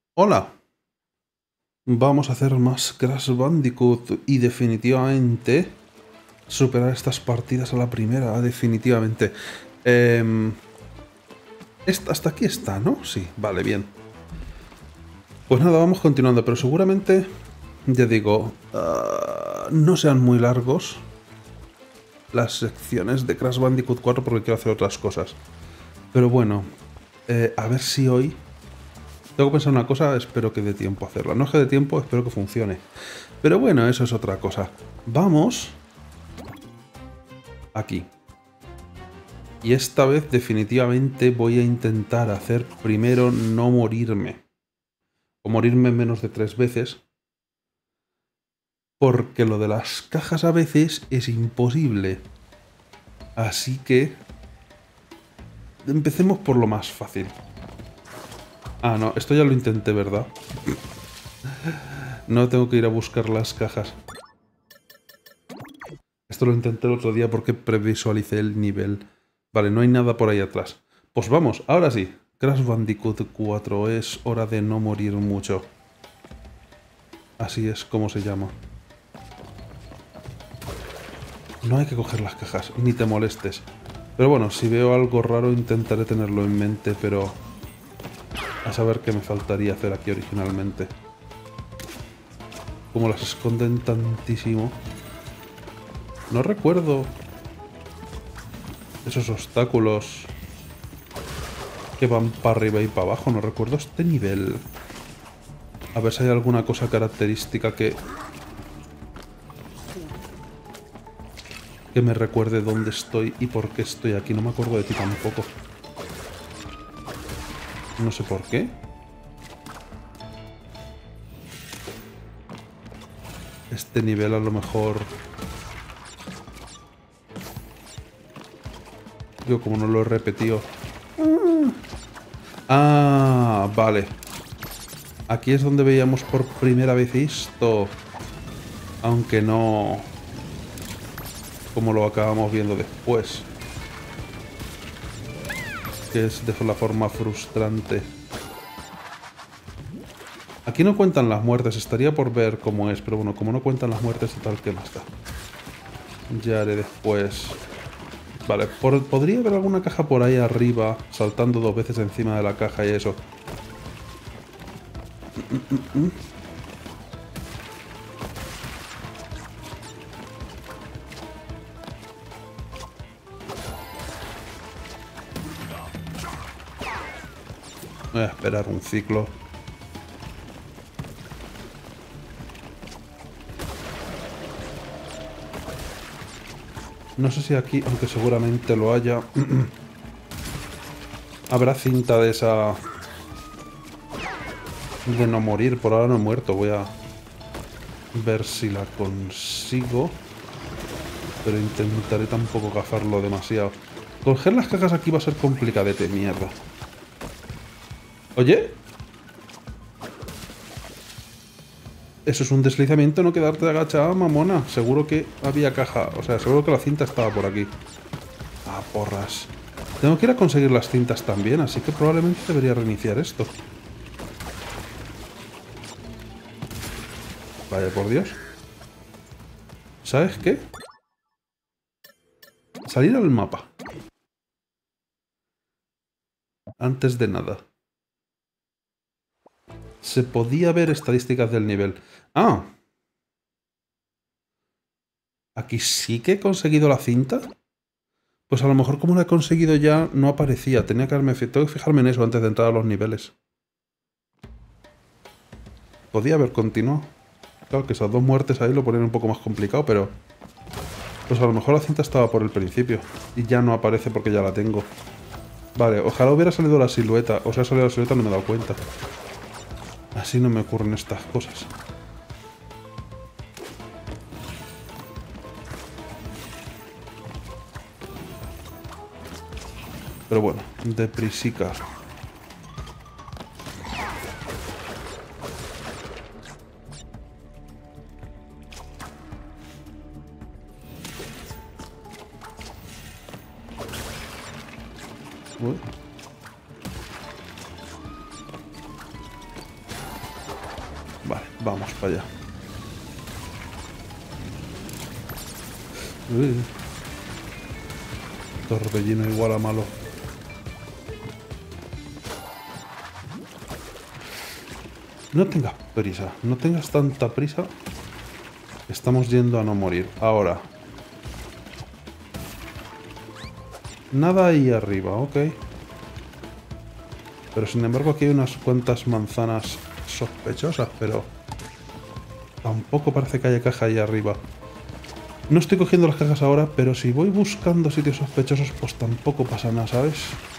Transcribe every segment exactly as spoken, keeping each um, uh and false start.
Hola, vamos a hacer más Crash Bandicoot y definitivamente superar estas partidas a la primera, definitivamente. Em, esta- hasta aquí está, ¿no? Sí, vale, bien. Pues nada, vamos continuando, pero seguramente, ya digo, ah, no sean muy largos las secciones de Crash Bandicoot cuatro porque quiero hacer otras cosas. Pero bueno, eh, a ver si hoy... Tengo que pensar una cosa, espero que dé tiempo a hacerla. No es que dé tiempo, espero que funcione. Pero bueno, eso es otra cosa. Vamos aquí. Y esta vez definitivamente voy a intentar hacer primero no morirme. O morirme menos de tres veces. Porque lo de las cajas a veces es imposible. Así que... empecemos por lo más fácil. Ah, no, esto ya lo intenté, ¿verdad? No tengo que ir a buscar las cajas. Esto lo intenté el otro día porque previsualicé el nivel. Vale, no hay nada por ahí atrás. Pues vamos, ahora sí. Crash Bandicoot cuatro, es hora de no morir mucho. Así es como se llama. No hay que coger las cajas, ni te molestes. Pero bueno, si veo algo raro intentaré tenerlo en mente, pero... a saber qué me faltaría hacer aquí originalmente. Como las esconden tantísimo. No recuerdo esos obstáculos que van para arriba y para abajo. No recuerdo este nivel. A ver si hay alguna cosa característica que... que me recuerde dónde estoy y por qué estoy aquí. No me acuerdo de ti tampoco. No sé por qué. Este nivel a lo mejor... yo como no lo he repetido... Ah, vale. Aquí es donde veíamos por primera vez esto. Aunque no... como lo acabamos viendo después. Que es de la forma frustrante. Aquí no cuentan las muertes, estaría por ver cómo es, pero bueno, como no cuentan las muertes, tal que más da. Ya haré después. Vale, por- podría haber alguna caja por ahí arriba, saltando dos veces encima de la caja y eso. Voy a esperar un ciclo. No sé si aquí, aunque seguramente lo haya, habrá cinta de esa... de no morir. Por ahora no he muerto. Voy a ver si la consigo. Pero intentaré tampoco cazarlo demasiado. Coger las cajas aquí va a ser complicadete, mierda. Oye. Eso es un deslizamiento, no quedarte agachada, mamona. Seguro que había caja. O sea, seguro que la cinta estaba por aquí. Ah, porras. Tengo que ir a conseguir las cintas también, así que probablemente debería reiniciar esto. Vaya por Dios. ¿Sabes qué? Salir al mapa. Antes de nada. Se podía ver estadísticas del nivel. Ah. Aquí sí que he conseguido la cinta. Pues a lo mejor como la he conseguido ya no aparecía. Tenía que haberme... Tengo que fijarme en eso antes de entrar a los niveles. Podía haber continuado. Claro que esas dos muertes ahí lo ponen un poco más complicado, pero... pues a lo mejor la cinta estaba por el principio. Y ya no aparece porque ya la tengo. Vale, ojalá hubiera salido la silueta. O sea, salido la silueta no me he dado cuenta. Así no me ocurren estas cosas. Pero bueno, deprisica. Uy. Vale, vamos para allá. Uy. Torbellino igual a malo. No tengas prisa, no tengas tanta prisa. Estamos yendo a no morir. Ahora. Nada ahí arriba, ok. Pero sin embargo aquí hay unas cuantas manzanas sospechosas, pero tampoco parece que haya caja ahí arriba. No estoy cogiendo las cajas ahora, pero si voy buscando sitios sospechosos, pues tampoco pasa nada, ¿sabes?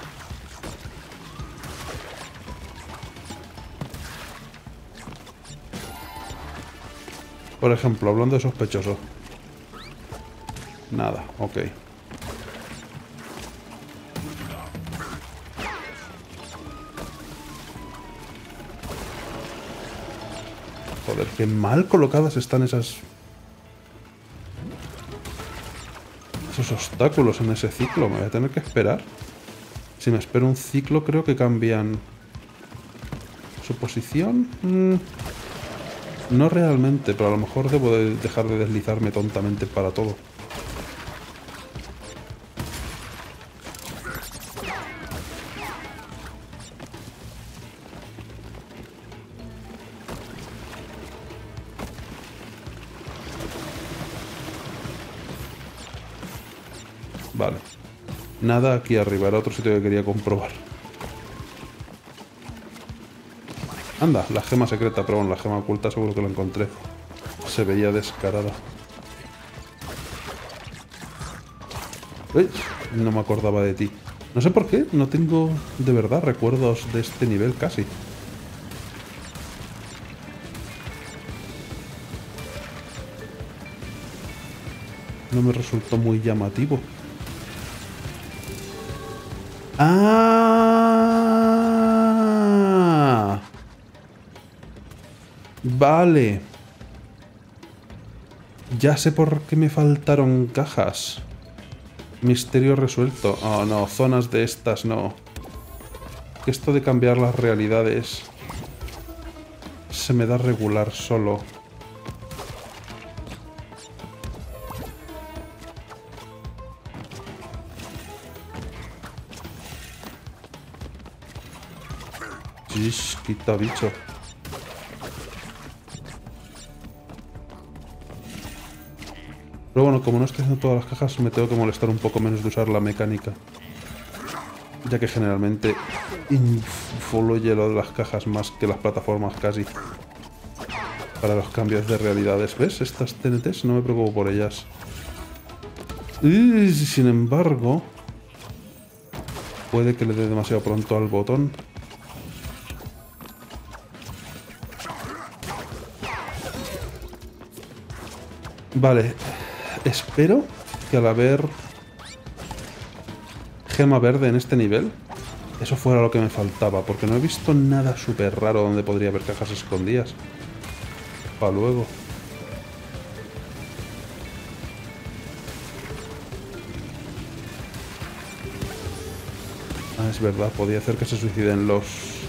Por ejemplo, hablando de sospechoso. Nada, ok. Joder, qué mal colocadas están esas... esos obstáculos en ese ciclo. Me voy a tener que esperar. Si me espero un ciclo, creo que cambian su posición. Mm, no realmente, pero a lo mejor debo de dejar de deslizarme tontamente para todo. Vale. Nada aquí arriba, era otro sitio que quería comprobar. Anda, la gema secreta, pero bueno, la gema oculta seguro que la encontré. Se veía descarada. ¡Uy! No me acordaba de ti. No sé por qué, no tengo de verdad recuerdos de este nivel casi. No me resultó muy llamativo. ¡Ah! Vale. Ya sé por qué me faltaron cajas. Misterio resuelto. Oh, no, zonas de estas no. Que esto de cambiar las realidades se me da regular solo. Shish, quita bicho. Pero bueno, como no estoy haciendo todas las cajas, me tengo que molestar un poco menos de usar la mecánica. Ya que generalmente influye lo de las cajas más que las plataformas casi. Para los cambios de realidades. ¿Ves? Estas T N Ts no me preocupo por ellas. Y sin embargo, puede que le dé demasiado pronto al botón. Vale. Espero que al haber gema verde en este nivel, eso fuera lo que me faltaba, porque no he visto nada súper raro donde podría haber cajas escondidas. Para luego. Ah, es verdad, podía hacer que se suiciden los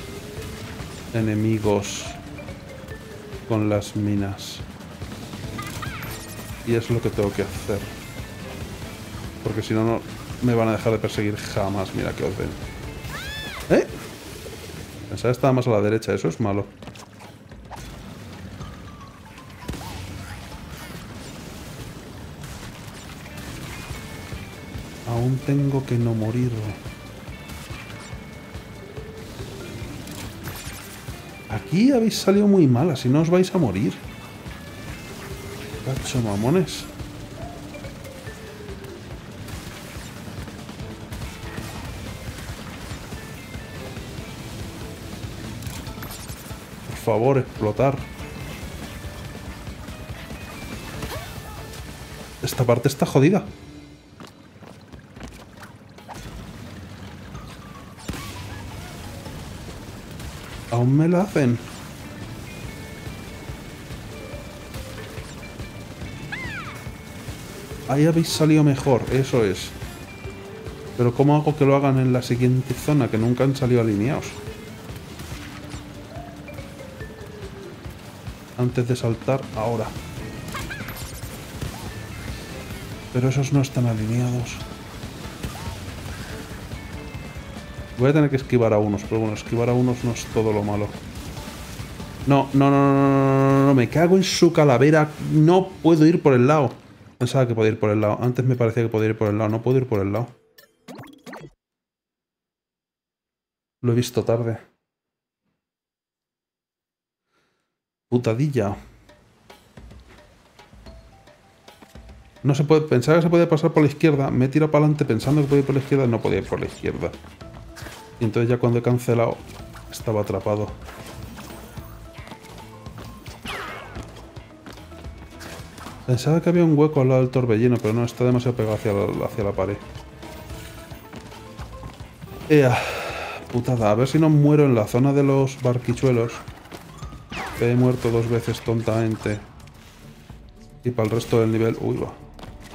enemigos con las minas. Y es lo que tengo que hacer. Porque si no, no me van a dejar de perseguir jamás. Mira que os ven. ¿Eh? Pensaba que estaba más a la derecha. Eso es malo. Aún tengo que no morir. Aquí habéis salido muy mal. Así no os vais a morir. Cacho mamones. Por favor, explotar. Esta parte está jodida. Aún me la hacen. Ahí habéis salido mejor, eso es. Pero ¿cómo hago que lo hagan en la siguiente zona? Que nunca han salido alineados. Antes de saltar, ahora. Pero esos no están alineados. Voy a tener que esquivar a unos, pero bueno, esquivar a unos no es todo lo malo. No, no, no, no, no, no, no, me cago en su calavera. No puedo ir por el lado. Pensaba que podía ir por el lado. Antes me parecía que podía ir por el lado. No puedo ir por el lado. Lo he visto tarde. Putadilla. No se puede... Pensaba que se podía pasar por la izquierda. Me he tirado para adelante pensando que podía ir por la izquierda. No podía ir por la izquierda. Y entonces ya cuando he cancelado, estaba atrapado. Pensaba que había un hueco al lado del torbellino, pero no, está demasiado pegado hacia la, hacia la pared. Ea, putada. A ver si no muero en la zona de los barquichuelos. He muerto dos veces tontamente. Y para el resto del nivel... Uy, va.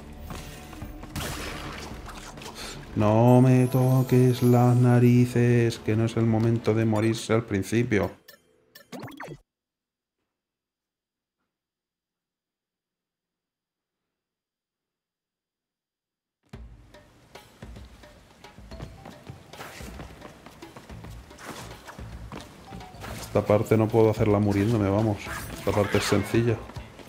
No me toques las narices, que no es el momento de morirse al principio. Esta parte no puedo hacerla muriéndome, vamos. Esta parte es sencilla.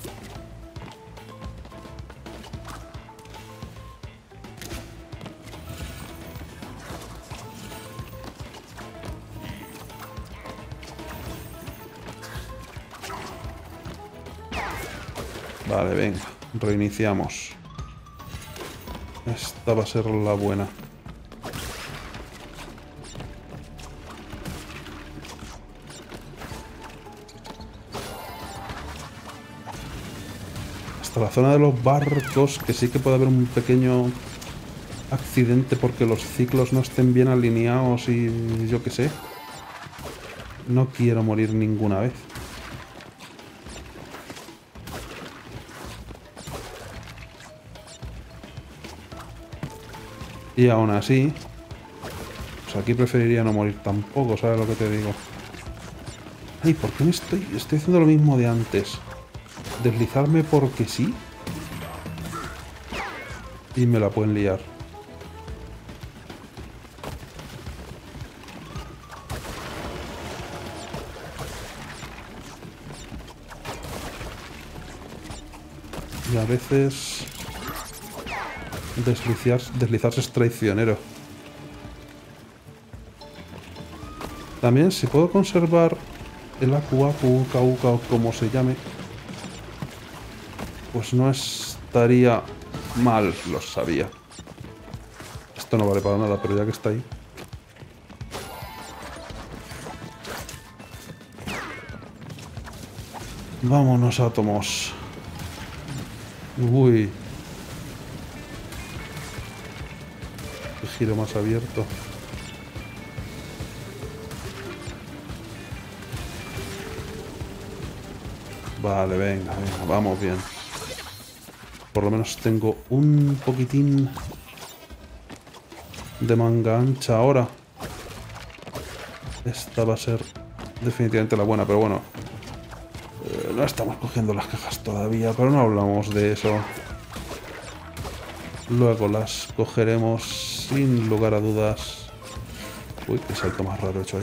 Vale, venga. Reiniciamos. Esta va a ser la buena. Hasta la zona de los barcos, que sí que puede haber un pequeño accidente porque los ciclos no estén bien alineados y yo qué sé. No quiero morir ninguna vez. Y aún así, pues aquí preferiría no morir tampoco, ¿sabes lo que te digo? Ay, ¿por qué me estoy, estoy haciendo lo mismo de antes? Deslizarme porque sí. Y me la pueden liar. Y a veces... Deslizar, deslizarse es traicionero. También, si puedo conservar el Aku Aku, Uka Uka o como se llame, pues no estaría mal, lo sabía. Esto no vale para nada, pero ya que está ahí. Vámonos, átomos. Uy. Qué giro más abierto. Vale, venga, venga, vamos bien. Por lo menos tengo un poquitín de manga ancha ahora. Esta va a ser definitivamente la buena, pero bueno. Eh, no estamos cogiendo las cajas todavía, pero no hablamos de eso. Luego las cogeremos sin lugar a dudas. Uy, qué salto más raro he hecho ahí.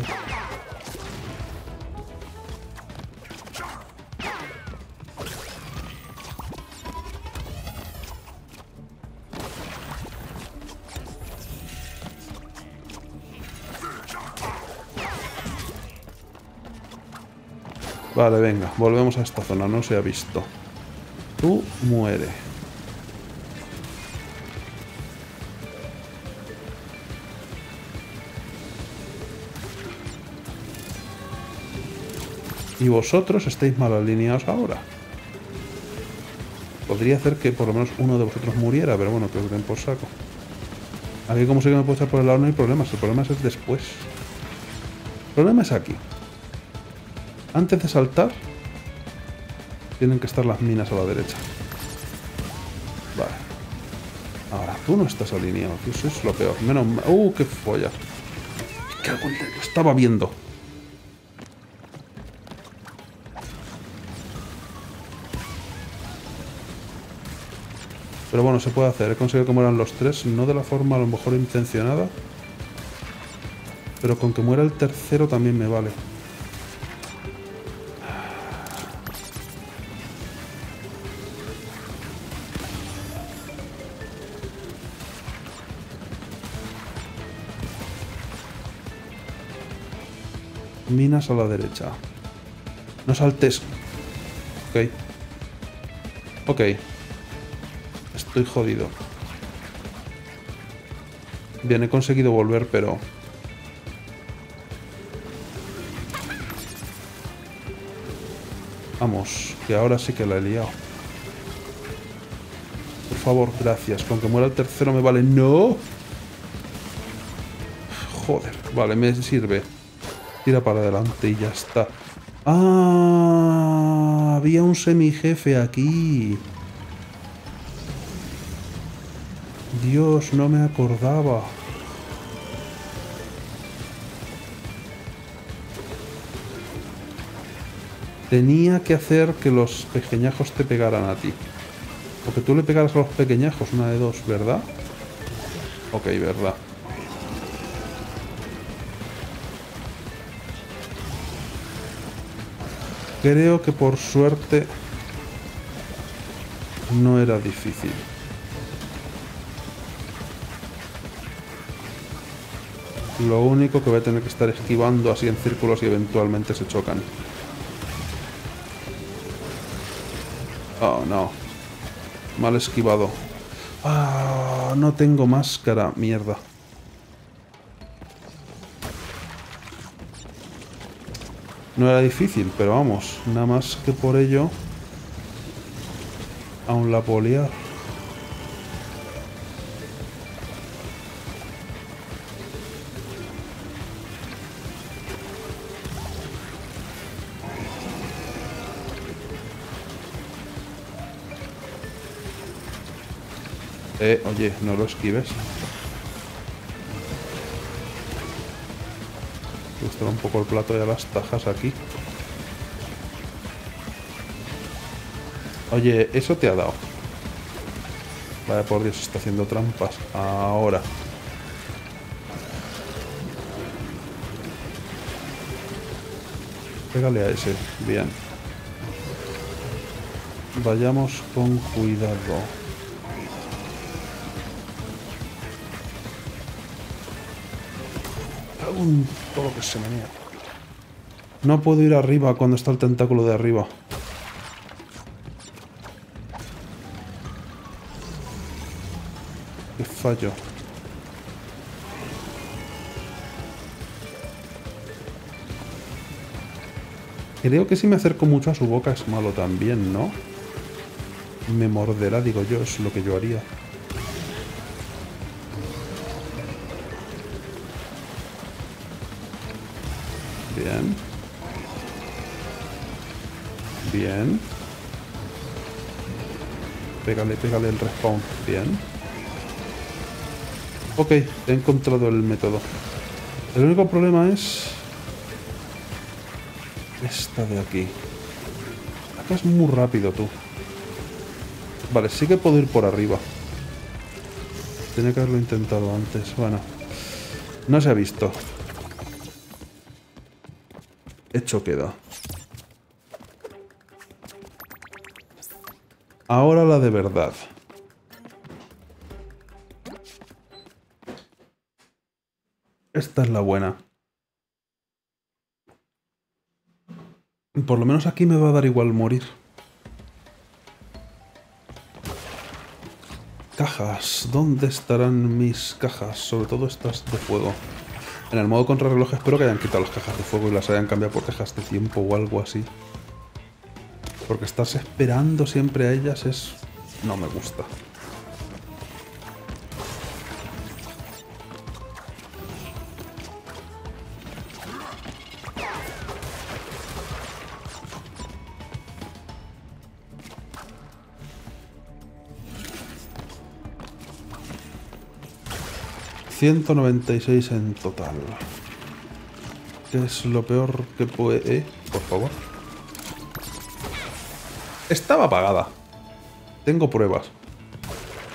Vale, venga, volvemos a esta zona, no se ha visto. Tú muere. Y vosotros estáis mal alineados ahora. Podría hacer que por lo menos uno de vosotros muriera, pero bueno, que os den por saco. Aquí como sé que me puedo echar por el lado no hay problemas, el problema es después. El problema es aquí. Antes de saltar, tienen que estar las minas a la derecha. Vale. Ahora, tú no estás alineado, tío, eso es lo peor. Menos mal. ¡Uh, qué folla! ¡Qué cago en... Lo estaba viendo! Pero bueno, se puede hacer. He conseguido que mueran los tres, no de la forma a lo mejor intencionada. Pero con que muera el tercero también me vale. Minas a la derecha. No saltes. Ok. Ok. Estoy jodido. Bien, he conseguido volver, pero... Vamos, que ahora sí que la he liado. Por favor, gracias. Con que muera el tercero me vale. ¡No! Joder. Vale, me sirve. Tira para adelante y ya está. ¡Ah! Había un semijefe aquí. Dios, no me acordaba. Tenía que hacer que los pequeñajos te pegaran a ti. O que tú le pegaras a los pequeñajos, una de dos, ¿verdad? Ok, verdad. Creo que por suerte no era difícil. Lo único que voy a tener que estar esquivando así en círculos y eventualmente se chocan. Oh, no. Mal esquivado. Ah, no tengo máscara. Mierda. No era difícil, pero vamos. Nada más que por ello... Aún la puedo liar. Eh, oye, no lo esquives. Gustará un poco el plato y a las tajas aquí. Oye, eso te ha dado. Vaya por Dios, está haciendo trampas. Ahora. Pégale a ese. Bien. Vayamos con cuidado. Un todo que se menea. No puedo ir arriba cuando está el tentáculo de arriba. Qué fallo. Creo que si me acerco mucho a su boca es malo también, ¿no? Me morderá, digo yo, es lo que yo haría. Bien. Bien. Pégale, pégale el respawn. Bien. Ok, he encontrado el método. El único problema es... esta de aquí. Acá es muy rápido, tú. Vale, sí que puedo ir por arriba. Tenía que haberlo intentado antes. Bueno. No se ha visto. Hecho queda. Ahora la de verdad. Esta es la buena. Por lo menos aquí me va a dar igual morir. Cajas. ¿Dónde estarán mis cajas? Sobre todo estas de fuego. En el modo contrarreloj espero que hayan quitado las cajas de fuego y las hayan cambiado por cajas de tiempo o algo así. Porque estarse esperando siempre a ellas es... no me gusta. ciento noventa y seis en total. ¿Qué es lo peor que puede...? ¿Eh? Por favor. Estaba apagada. Tengo pruebas.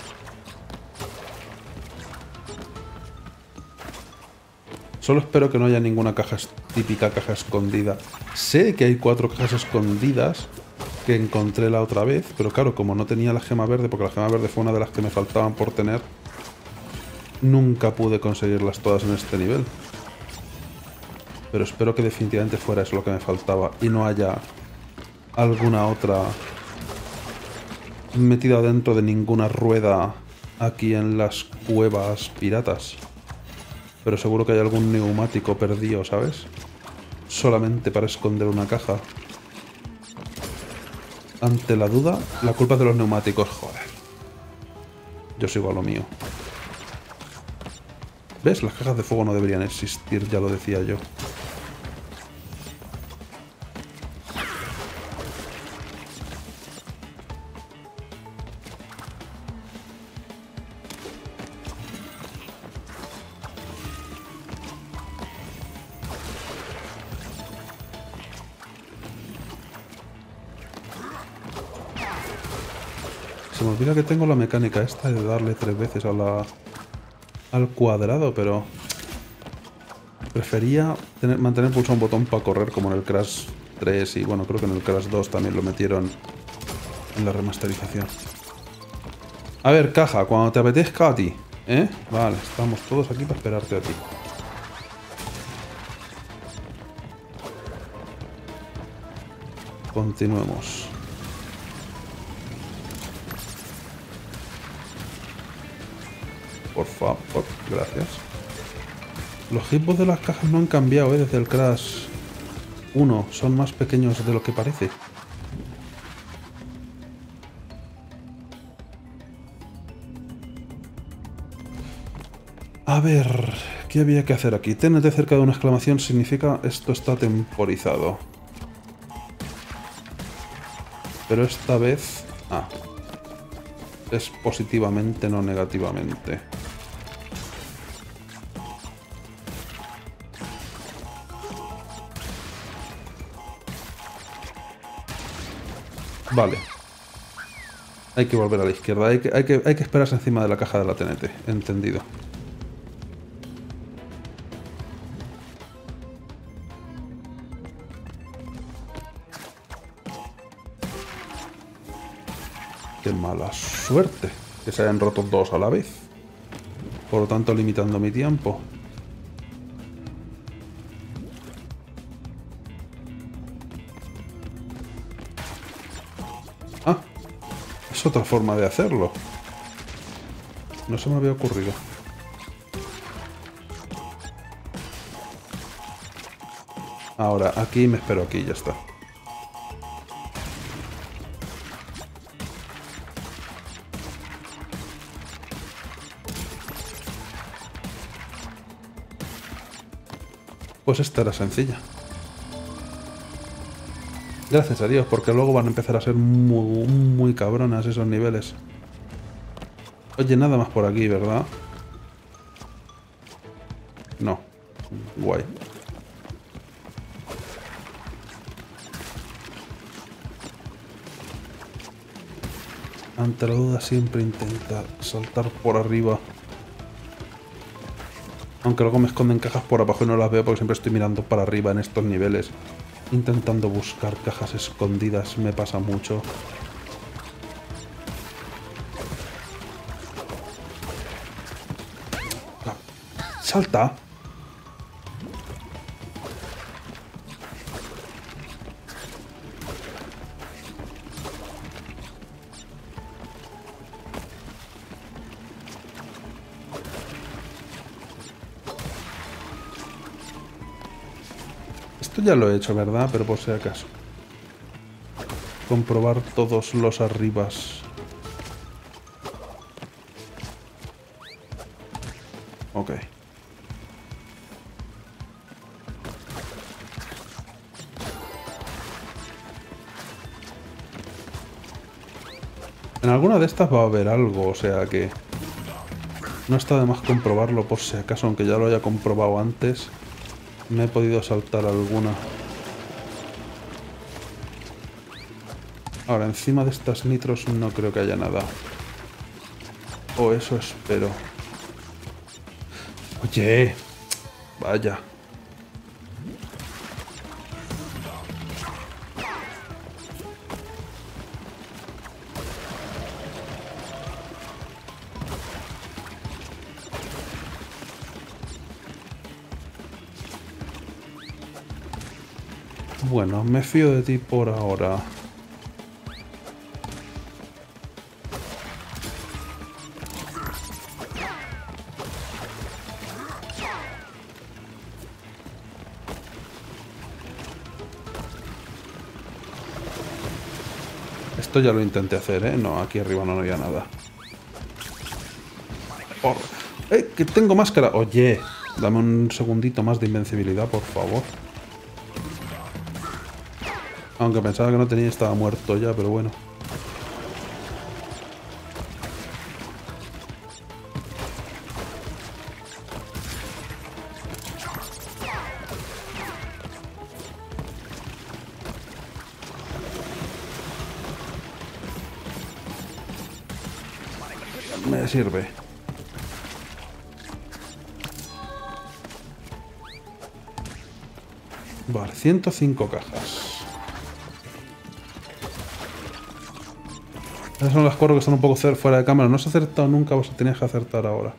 Solo espero que no haya ninguna caja, típica caja escondida. Sé que hay cuatro cajas escondidas que encontré la otra vez, pero claro, como no tenía la gema verde, porque la gema verde fue una de las que me faltaban por tener, nunca pude conseguirlas todas en este nivel. Pero espero que definitivamente fuera eso lo que me faltaba y no haya alguna otra metida dentro de ninguna rueda aquí en las cuevas piratas. Pero seguro que hay algún neumático perdido, ¿sabes? Solamente para esconder una caja. Ante la duda, la culpa es de los neumáticos, joder. Yo sigo a lo mío. ¿Ves? Las cajas de fuego no deberían existir, ya lo decía yo. Se me olvida que tengo la mecánica esta de darle tres veces a la, al cuadrado, pero prefería tener, mantener pulsado un botón para correr como en el Crash tres y bueno, creo que en el Crash dos también lo metieron en la remasterización. A ver, caja, cuando te apetezca a ti, ¿eh? Vale, estamos todos aquí para esperarte a ti. Continuemos. Por favor, gracias. Los hitbox de las cajas no han cambiado, ¿eh? Desde el Crash uno. Son más pequeños de lo que parece. A ver, ¿qué había que hacer aquí? T N T cerca de una exclamación significa esto está temporizado. Pero esta vez... Ah. Es positivamente, no negativamente. Vale. Hay que volver a la izquierda. Hay que, hay que, hay que esperarse encima de la caja de la T N T. Entendido. Qué mala suerte que se hayan roto dos a la vez. Por lo tanto, limitando mi tiempo. Ah, es otra forma de hacerlo. No se me había ocurrido. Ahora, aquí me espero aquí, ya está. Pues esta era sencilla. Gracias a Dios, porque luego van a empezar a ser muy, muy cabronas esos niveles. Oye, nada más por aquí, ¿verdad? No. Guay. Ante la duda siempre intenta saltar por arriba. Aunque luego me esconden cajas por abajo y no las veo porque siempre estoy mirando para arriba en estos niveles. Intentando buscar cajas escondidas, me pasa mucho. ¡Salta! Esto ya lo he hecho, ¿verdad? Pero por si acaso. Comprobar todos los arribas. Ok. En alguna de estas va a haber algo, o sea que... No está de más comprobarlo por si acaso, aunque ya lo haya comprobado antes. Me he podido saltar alguna. Ahora, encima de estas nitros no creo que haya nada. O eso espero. Oye, Vaya. Bueno, me fío de ti por ahora. Esto ya lo intenté hacer, ¿eh? No, aquí arriba no había nada. Oh. ¡Eh! ¡Que tengo máscara! Oye, dame un segundito más de invencibilidad, por favor. Aunque pensaba que no tenía, estaba muerto ya, pero bueno. Me sirve. Vale, ciento cinco cajas. Esas son las cuatro que están un poco fuera de cámara. No has acertado nunca, vos tenías que acertar ahora.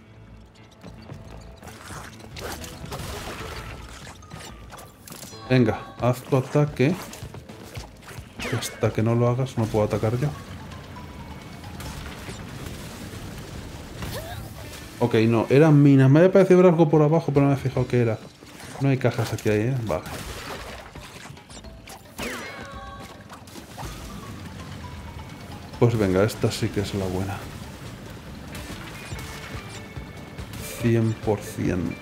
Venga, haz tu ataque. Hasta que no lo hagas, no puedo atacar yo. Ok, no, eran minas. Me había parecido ver algo por abajo, pero no me he fijado qué era. No hay cajas aquí, ahí, ¿eh? Vale. Pues venga, esta sí que es la buena. cien por cien.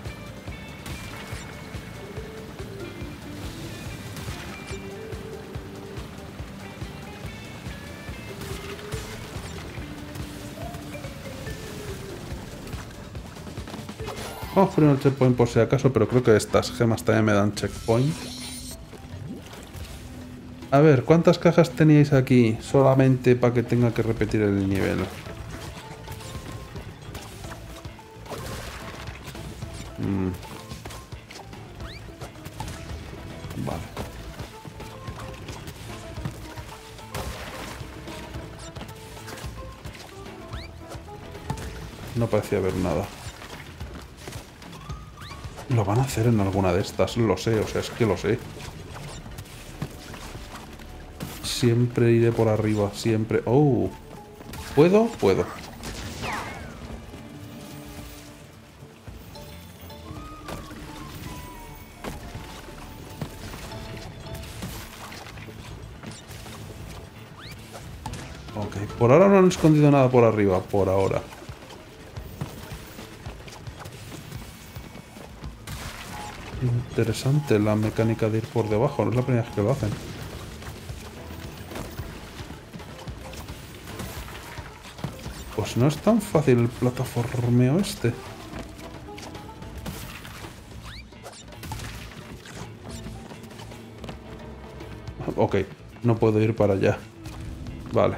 Vamos a poner el checkpoint por si acaso, pero creo que estas gemas también me dan checkpoint. A ver, ¿cuántas cajas teníais aquí? Solamente para que tenga que repetir el nivel. Mm. Vale. No parecía haber nada. Lo van a hacer en alguna de estas, lo sé, o sea, es que lo sé. Siempre iré por arriba, siempre. Oh, ¿puedo? Puedo. Ok, por ahora no han escondido nada por arriba, por ahora. Interesante la mecánica de ir por debajo, no es la primera vez que lo hacen. Pues no es tan fácil el plataformeo este. Ok, no puedo ir para allá. Vale.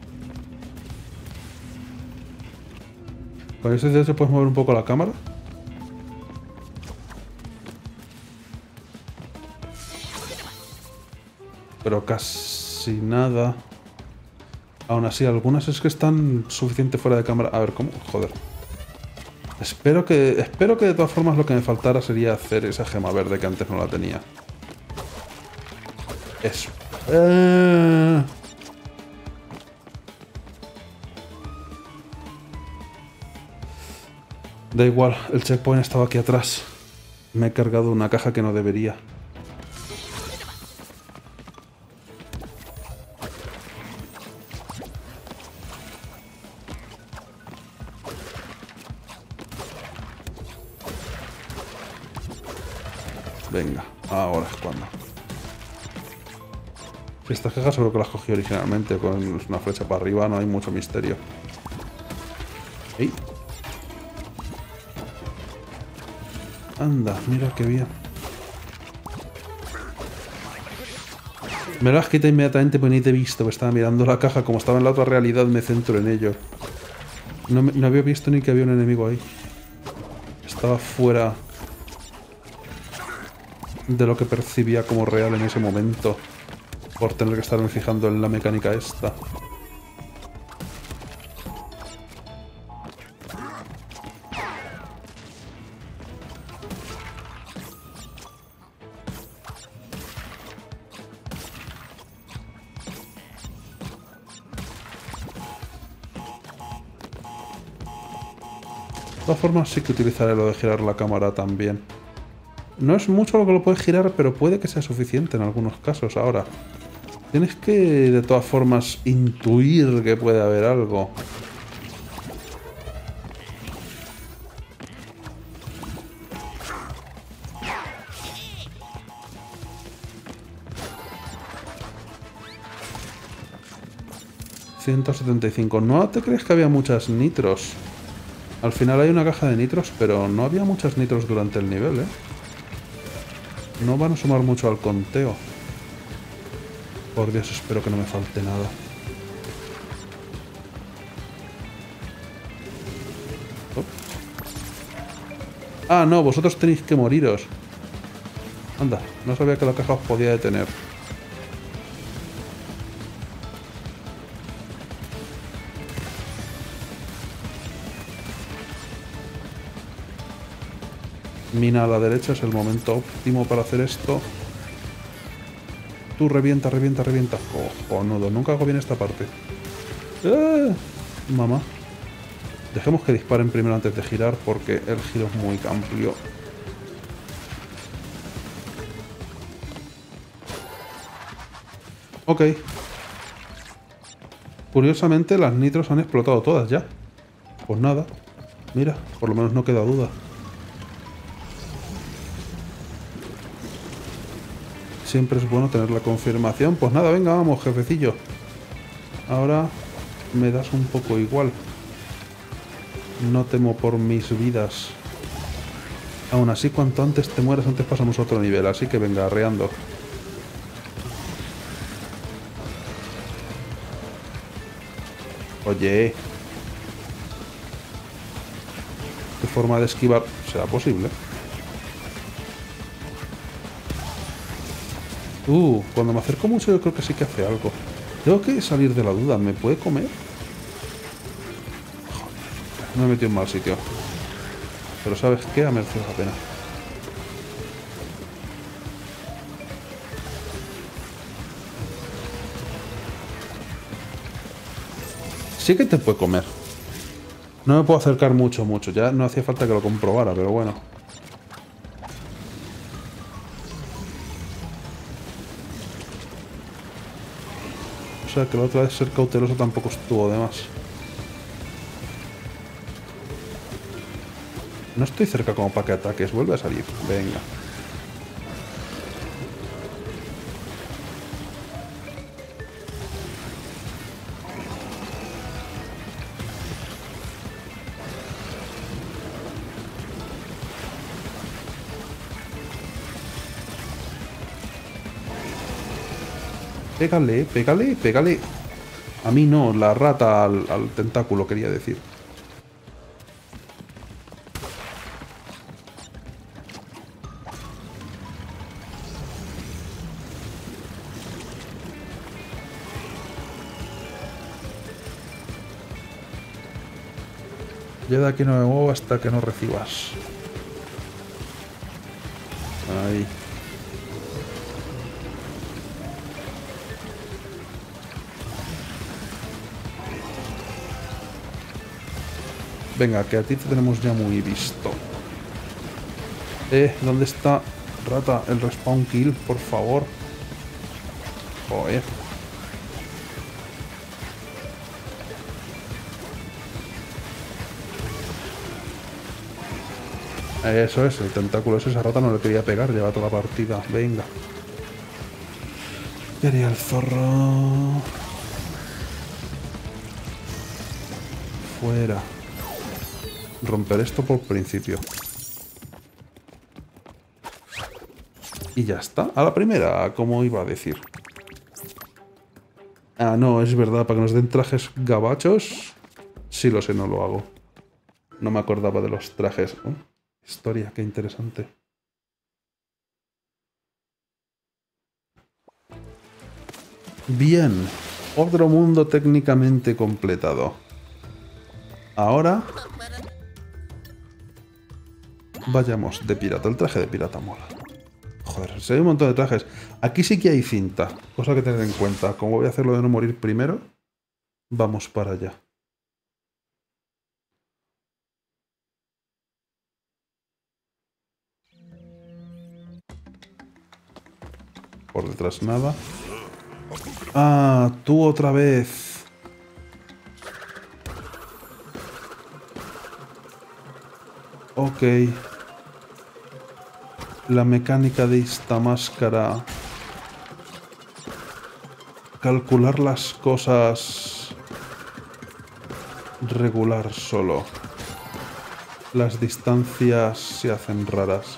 ¿Con ese se puede mover un poco la cámara? Pero casi nada. Aún así, algunas es que están suficiente fuera de cámara. A ver, ¿cómo? Joder. Espero que, espero que de todas formas lo que me faltara sería hacer esa gema verde que antes no la tenía. Eso. Eh... Da igual, el checkpoint estaba aquí atrás. Me he cargado una caja que no debería. Venga, ahora es cuando. Estas cajas seguro que las cogí originalmente con una flecha para arriba, no hay mucho misterio. ¡Ey! Anda, mira qué bien. Me lo has quitado inmediatamente porque ni te he visto, me estaba mirando la caja, como estaba en la otra realidad me centro en ello. No, me, no había visto ni que había un enemigo ahí. Estaba fuera... de lo que percibía como real en ese momento. Por tener que estarme fijando en la mecánica esta. De todas formas sí que utilizaré lo de girar la cámara también. No es mucho lo que lo puede girar, pero puede que sea suficiente en algunos casos. Ahora, tienes que de todas formas intuir que puede haber algo. ciento setenta y cinco. No te crees que había muchas nitros. Al final hay una caja de nitros, pero no había muchas nitros durante el nivel, ¿eh? No van a sumar mucho al conteo. Por Dios, espero que no me falte nada. Oh. Ah, no, vosotros tenéis que moriros. Anda, no sabía que la caja os podía detener. Mina a la derecha es el momento óptimo para hacer esto. Tú revienta, revienta, revienta. Cojonudo, nunca hago bien esta parte. ¡Eh! Mamá. Dejemos que disparen primero antes de girar porque el giro es muy amplio. Ok. Curiosamente las nitros han explotado todas ya. Pues nada. Mira, por lo menos no queda duda. Siempre es bueno tener la confirmación. Pues nada, venga, vamos, jefecillo. Ahora me das un poco igual. No temo por mis vidas. Aún así, cuanto antes te mueras, antes pasamos a otro nivel. Así que venga, arreando. Oye. ¿Qué forma de esquivar será posible? Uh, cuando me acerco mucho yo creo que sí que hace algo. Tengo que salir de la duda. ¿Me puede comer? Joder, me he metido en mal sitio. Pero ¿sabes qué? Ha merecido la pena. Sí que te puede comer. No me puedo acercar mucho, mucho. Ya no hacía falta que lo comprobara, pero bueno. O sea que la otra vez ser cauteloso tampoco estuvo de más. No estoy cerca como para que ataques. Vuelve a salir. Venga. Pégale, pégale, pégale. A mí no, la rata al, al tentáculo quería decir. Yo de aquí no me muevo hasta que no recibas. Ahí. Venga, que a ti te tenemos ya muy visto. Eh, ¿dónde está, rata, el respawn kill, por favor? Joder. Eso es, el tentáculo ese, esa rata no le quería pegar, lleva toda la partida. Venga. ¿Qué haría el zorro? Fuera. Romper esto por principio. Y ya está. A la primera, como iba a decir. Ah, no, es verdad, para que nos den trajes gabachos. Sí lo sé, no lo hago. No me acordaba de los trajes. Oh, historia, qué interesante. Bien. Otro mundo técnicamente completado. Ahora... vayamos de pirata. El traje de pirata mola. Joder, si hay un montón de trajes. Aquí sí que hay cinta. Cosa que tener en cuenta. Como voy a hacerlo de no morir primero, vamos para allá. Por detrás nada. Ah, tú otra vez. Ok. La mecánica de esta máscara. Calcular las cosas regular solo. Las distancias se hacen raras.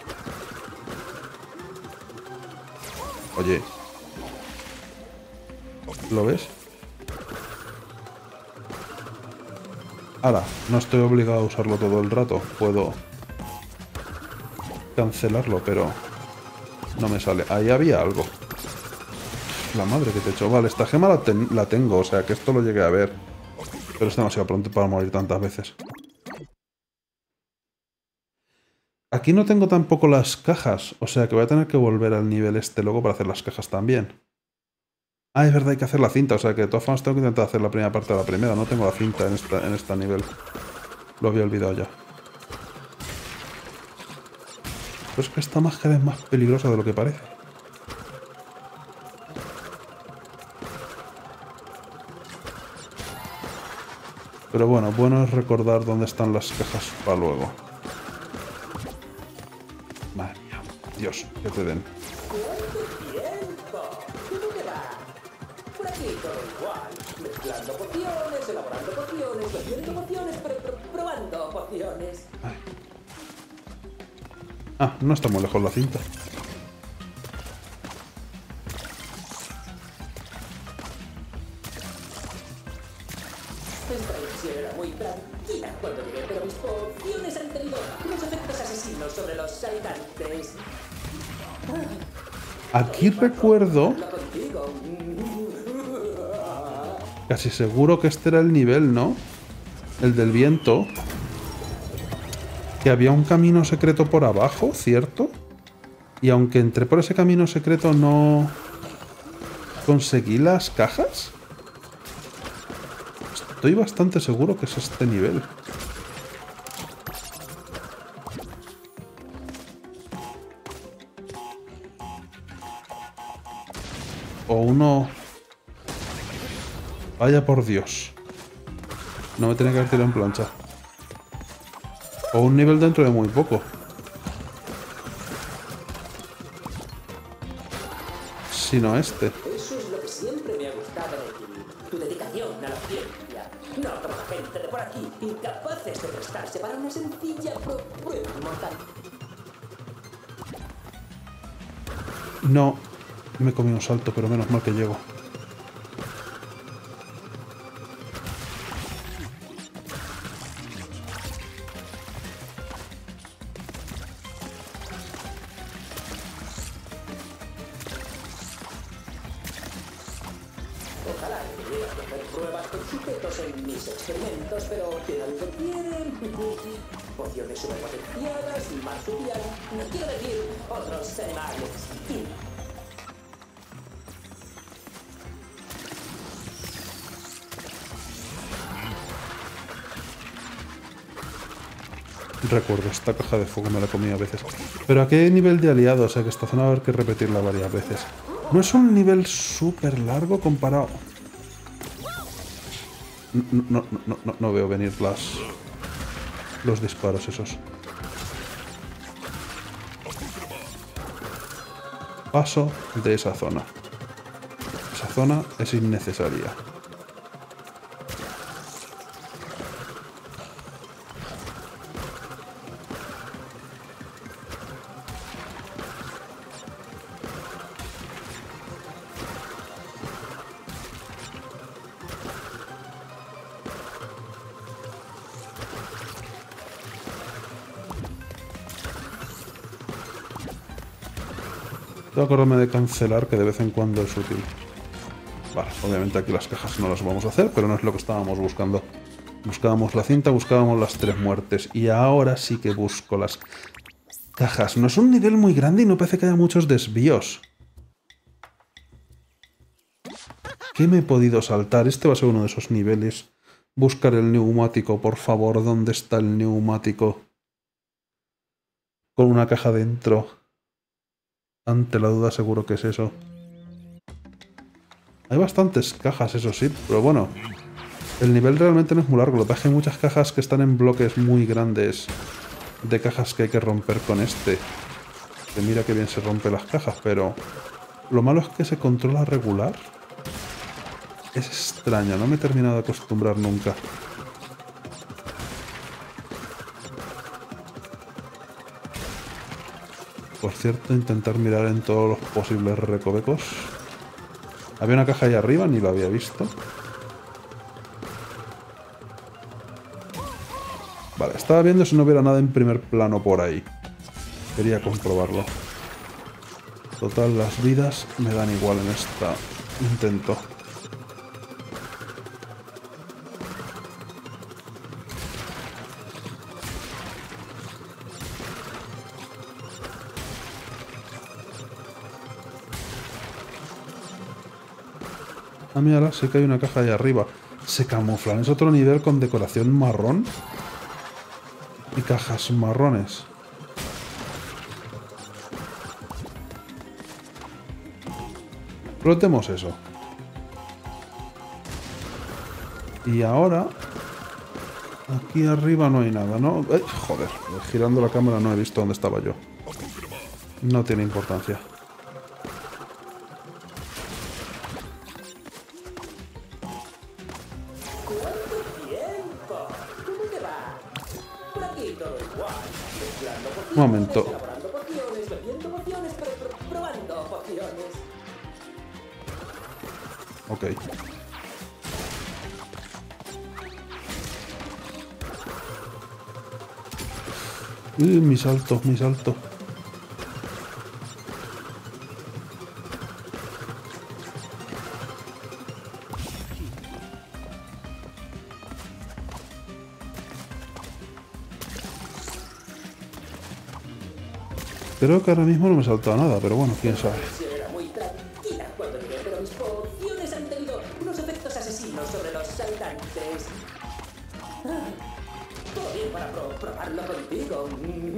Oye. ¿Lo ves? Ahora, no estoy obligado a usarlo todo el rato. Puedo cancelarlo, pero no me sale. Ahí había algo. La madre que te echó. Vale, esta gema la, ten la tengo, o sea que esto lo llegué a ver. Pero es demasiado pronto para morir tantas veces. Aquí no tengo tampoco las cajas, o sea que voy a tener que volver al nivel este luego para hacer las cajas también. Ah, es verdad, hay que hacer la cinta, o sea que de todas formas tengo que intentar hacer la primera parte de la primera. No tengo la cinta en, esta, en este nivel. Lo había olvidado ya. Pero es que esta máscara es más peligrosa de lo que parece. Pero bueno, bueno es recordar dónde están las cajas para luego. Madre mía, Dios, que te den. Mezclando pociones, elaborando pociones, bebiendo pociones, pr pr probando pociones. Ay. Ah, no está muy lejos la cinta. Esta lección era muy tranquila cuando llegué, pero mis pociones han tenido unos efectos asesinos sobre los habitantes. Aquí recuerdo... Casi seguro que este era el nivel, ¿no? El del viento. Que había un camino secreto por abajo, ¿cierto? Y aunque entré por ese camino secreto no... conseguí las cajas. Estoy bastante seguro que es este nivel. O uno... Vaya por Dios. No me tenía que haber tirado en plancha. O un nivel dentro de muy poco. Si no este. Eso es lo que siempre me ha gustado de ti. Tu dedicación a la ciencia. No como la gente de por aquí, incapaces de prestarse para una sencilla prueba mortal. No. Me comí un salto, pero menos mal que llego. Ojalá que pudieras hacer pruebas con sujetos en mis experimentos, pero ¿qué algo quieren? Pociones superpotenciadas, marsupial, no quiero decir otros animales. Recuerdo, esta caja de fuego me la comí a veces. Pero ¿a qué nivel de aliado? O sea que esta zona va a haber que repetirla varias veces. No es un nivel súper largo comparado... No, no, no, no, no veo venir las... los disparos esos. Paso de esa zona. Esa zona es innecesaria. Tengo que acordarme de cancelar, que de vez en cuando es útil. Vale, obviamente aquí las cajas no las vamos a hacer, pero no es lo que estábamos buscando. Buscábamos la cinta, buscábamos las tres muertes. Y ahora sí que busco las cajas. No es un nivel muy grande y no parece que haya muchos desvíos. ¿Qué me he podido saltar? Este va a ser uno de esos niveles. Buscar el neumático, por favor. ¿Dónde está el neumático? Con una caja dentro. Ante la duda seguro que es eso. Hay bastantes cajas, eso sí, pero bueno. El nivel realmente no es muy largo. Lo que pasa es que hay muchas cajas que están en bloques muy grandes. De cajas que hay que romper con este. Que mira que bien se rompe las cajas, pero... Lo malo es que se controla regular. Es extraño, no me he terminado de acostumbrar nunca. Por cierto, intentar mirar en todos los posibles recovecos. Había una caja ahí arriba, ni la había visto. Vale, estaba viendo si no hubiera nada en primer plano por ahí. Quería comprobarlo. Total, las vidas me dan igual en este intento. Ah, mira, sí que hay una caja ahí arriba. Se camuflan. Es otro nivel con decoración marrón. Y cajas marrones. Explotemos eso. Y ahora... Aquí arriba no hay nada, ¿no? ¡Ay, joder! Girando la cámara no he visto dónde estaba yo. No tiene importancia. Un momento. Ok. Uh, mi salto, mi salto. Creo que ahora mismo no me he saltado nada, pero bueno, quién sabe. Era muy tranquila cuando llegué, pero mis pociones han tenido unos efectos asesinos sobre los saltantes. Ah, todo bien para pro probarlo contigo.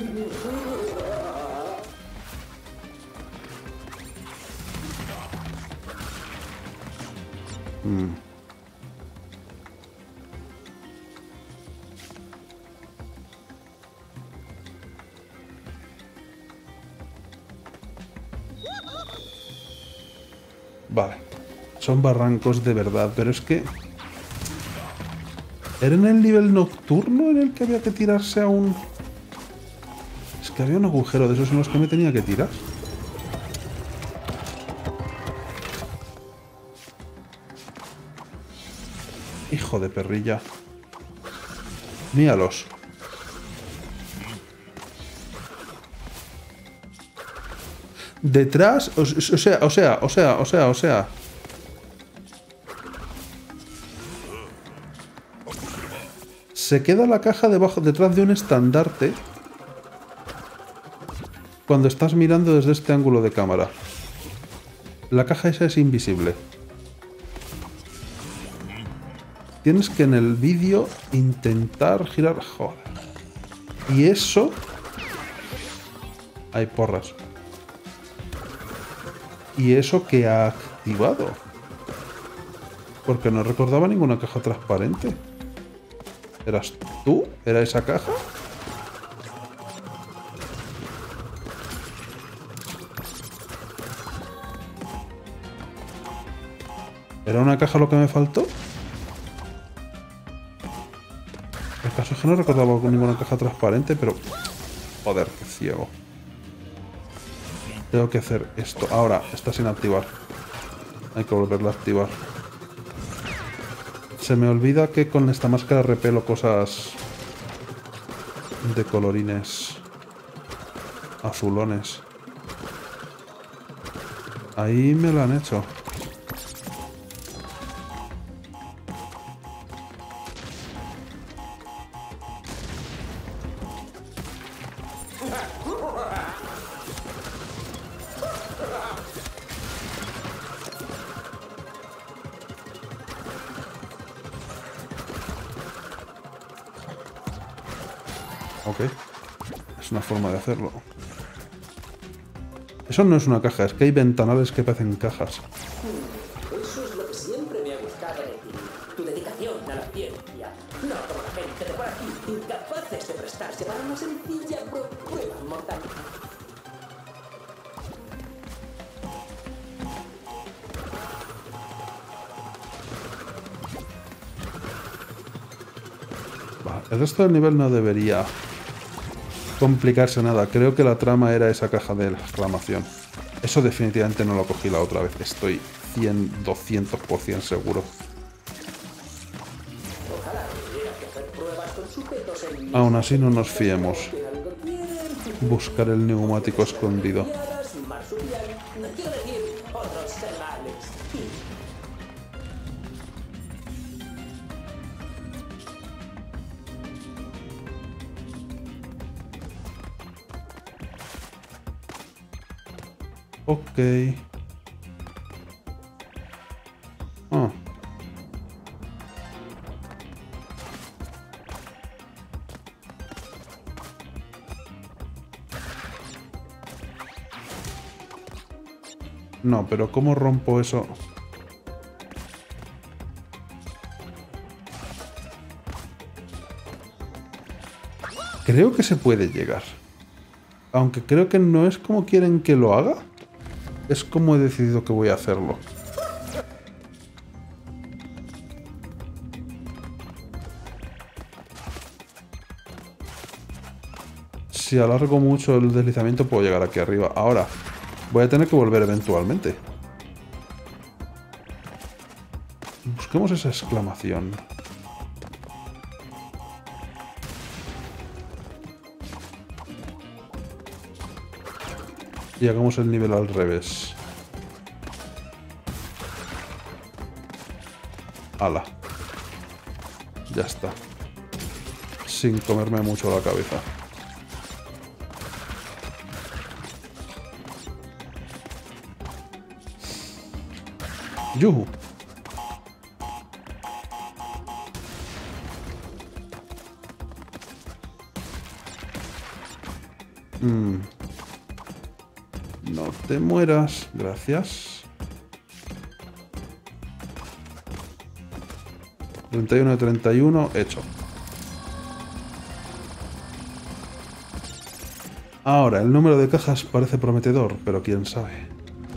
Mm. Vale. Son barrancos de verdad, pero es que... ¿Era en el nivel nocturno en el que había que tirarse a un...? Es que había un agujero de esos en los que me tenía que tirar. Hijo de perrilla. Míralos. Detrás, o, o sea, o sea, o sea, o sea, o sea. Se queda la caja debajo, detrás de un estandarte. Cuando estás mirando desde este ángulo de cámara. La caja esa es invisible. Tienes que en el vídeo intentar girar... Joder. Y eso... Hay porras. ¿Y eso que ha activado? Porque no recordaba ninguna caja transparente. ¿Eras tú? ¿Era esa caja? ¿Era una caja lo que me faltó? El caso es que no recordaba ninguna caja transparente, pero... Joder, qué ciego. Tengo que hacer esto. Ahora, está sin activar. Hay que volverla a activar. Se me olvida que con esta máscara repelo cosas... de colorines... azulones. Ahí me lo han hecho. Ok. Es una forma de hacerlo. Eso no es una caja, es que hay ventanales que parecen cajas. Eso es lo que siempre me ha gustado de ti. Tu dedicación a la ciencia. No como la gente de por aquí, incapaces de prestarse para una sencilla pru- prueba mortal. Va, el resto del nivel no debería complicarse nada. Creo que la trama era esa caja de la exclamación. Eso definitivamente no lo cogí la otra vez. Estoy cien, doscientos por ciento seguro. Ojalá tuviera que hacer pruebas con sujetos en mis Aún así no nos fiemos. que algo tienen. Buscar el neumático escondido. Piadas, marsupial, no quiero decir otros animales. Ok. Ah. No, pero ¿cómo rompo eso? Creo que se puede llegar. Aunque creo que no es como quieren que lo haga. Es como he decidido que voy a hacerlo. Si alargo mucho el deslizamiento puedo llegar aquí arriba. Ahora, voy a tener que volver eventualmente. Busquemos esa exclamación. Y hagamos el nivel al revés. Ala. Ya está. Sin comerme mucho la cabeza. ¡Yuhu! Mm. No te mueras. Gracias. treinta y uno de treinta y uno. Hecho. Ahora, el número de cajas parece prometedor, pero quién sabe.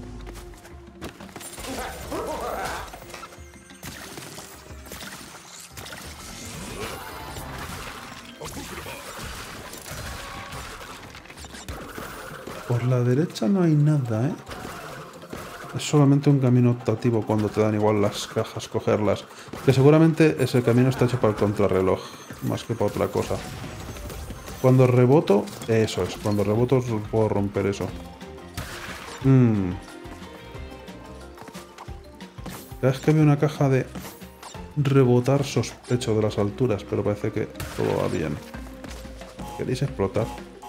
Por la derecha no hay nada, ¿eh? Es solamente un camino optativo cuando te dan igual las cajas, cogerlas. Que seguramente ese camino está hecho para el contrarreloj, más que para otra cosa. Cuando reboto, eso es. Cuando reboto puedo romper eso. Mmm. Es que había una caja de rebotar sospecho de las alturas, pero parece que todo va bien. ¿Queréis explotar?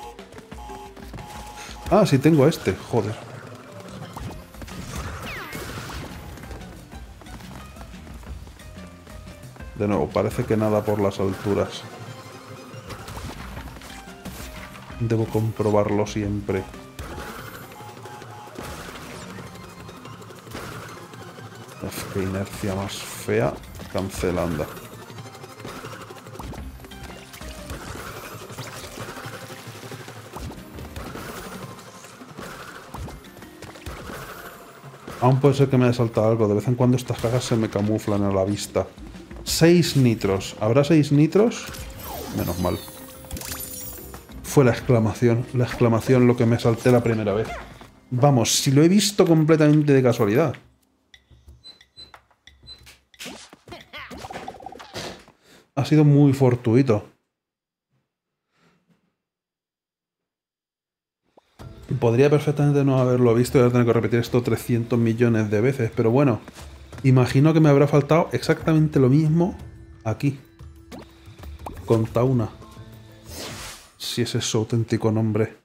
Ah, sí tengo este, joder. De nuevo, parece que nada por las alturas. Debo comprobarlo siempre. Uf, qué inercia más fea. Cancelando. Aún puede ser que me haya saltado algo. De vez en cuando estas cajas se me camuflan a la vista. Seis nitros. ¿Habrá seis nitros? Menos mal. Fue la exclamación. La exclamación lo que me salté la primera vez. Vamos, si lo he visto completamente de casualidad. Ha sido muy fortuito. Podría perfectamente no haberlo visto y ahora tener que repetir esto trescientos millones de veces, pero bueno, imagino que me habrá faltado exactamente lo mismo aquí, con Tauna, si ese es su auténtico nombre.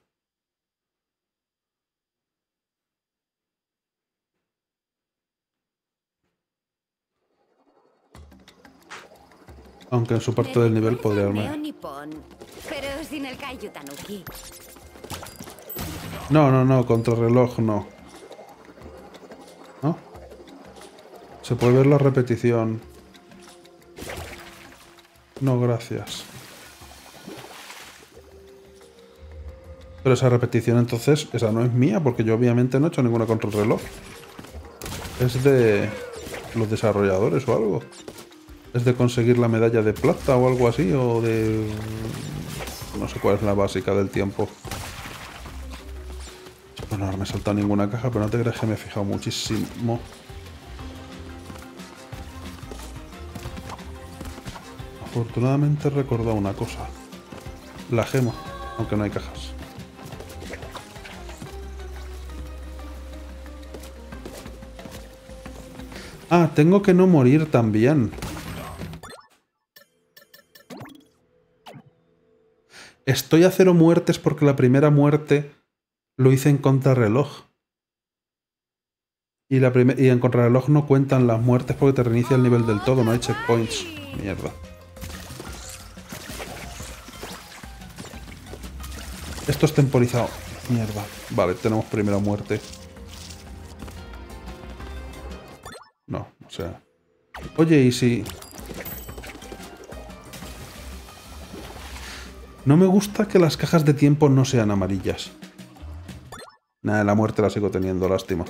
Aunque en su parte del nivel podría haberme... Nipón, pero sin el Kaiju Tanuki. No, no, no, contrarreloj no. ¿No? Se puede ver la repetición. No, gracias. Pero esa repetición entonces, esa no es mía, porque yo obviamente no he hecho ninguna contrarreloj. Es de los desarrolladores o algo. Es de conseguir la medalla de plata o algo así, o de... no sé cuál es la básica del tiempo. Bueno, no me he saltado ninguna caja, pero no te creas que me he fijado muchísimo. Afortunadamente he recordado una cosa. La gema, aunque no hay cajas. Ah, tengo que no morir también. Estoy a cero muertes porque la primera muerte lo hice en contrarreloj. Y, la y en contrarreloj no cuentan las muertes porque te reinicia el nivel del todo, no hay checkpoints. Mierda. Esto es temporizado. Mierda. Vale, tenemos primera muerte. No, o sea... Oye, ¿y si...? No me gusta que las cajas de tiempo no sean amarillas. Nada, la muerte la sigo teniendo, lástima.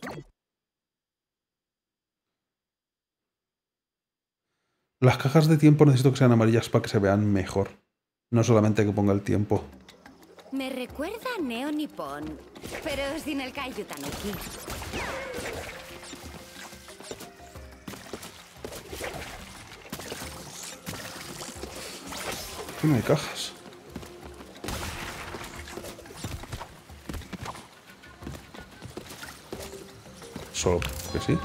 Las cajas de tiempo necesito que sean amarillas para que se vean mejor. No solamente que ponga el tiempo. Me recuerda a Neo Nippon, pero sin el Kaiju Tanuki. Aquí no hay cajas. Solo que sí.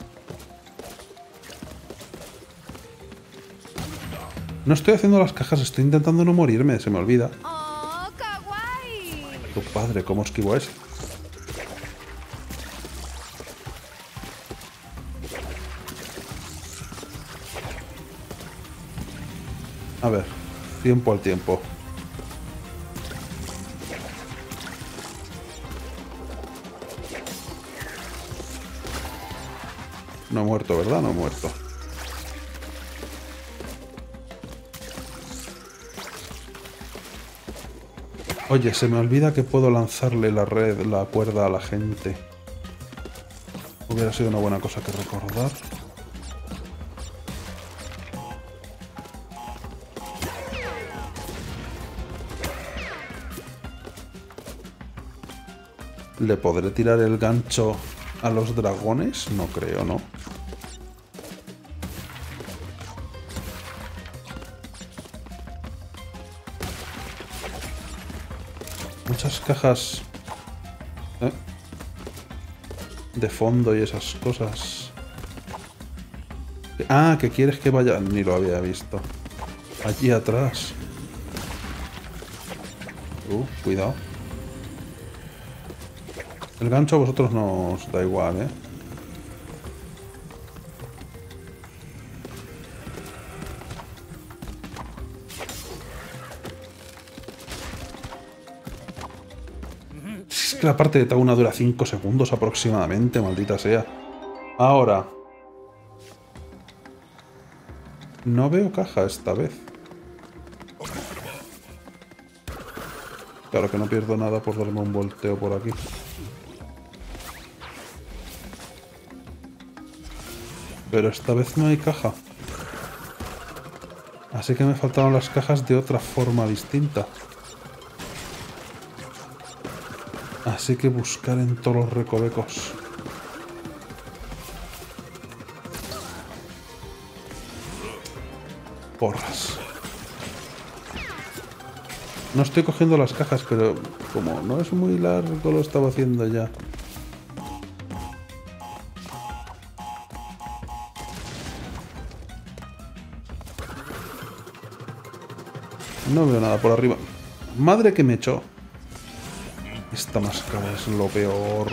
No estoy haciendo las cajas, estoy intentando no morirme, se me olvida. ¡Oh, kawaii! Tu padre, ¿cómo esquivo ese? A ver, tiempo al tiempo. No he muerto, ¿verdad? No he muerto. Oye, se me olvida que puedo lanzarle la red, la cuerda a la gente. Hubiera sido una buena cosa que recordar. ¿Le podré tirar el gancho a los dragones? No creo, ¿no? Muchas cajas ¿eh? de fondo y esas cosas. Ah, que quieres que vaya... Ni lo había visto. Allí atrás. Uh, cuidado. El gancho a vosotros no os da igual, ¿eh? Es que la parte de Tauna dura cinco segundos aproximadamente, maldita sea. Ahora. No veo caja esta vez. Claro que no pierdo nada por darme un volteo por aquí. Pero esta vez no hay caja. Así que me faltaron las cajas de otra forma distinta. Así que buscar en todos los recovecos. Porras. No estoy cogiendo las cajas, pero como no es muy largo, lo estaba haciendo ya. No veo nada por arriba. Madre que me echó. Esta máscara es lo peor.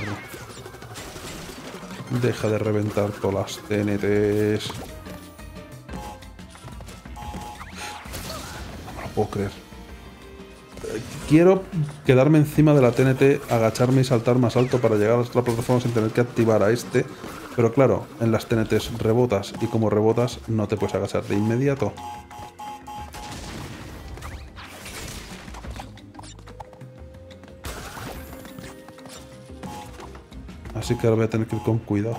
Deja de reventar todas las T N Ts. No me lo puedo creer. quiero quedarme encima de la T N T, agacharme y saltar más alto para llegar a la plataforma sin tener que activar a este. Pero claro, en las T N Ts rebotas y como rebotas no te puedes agachar de inmediato. Así que ahora voy a tener que ir con cuidado.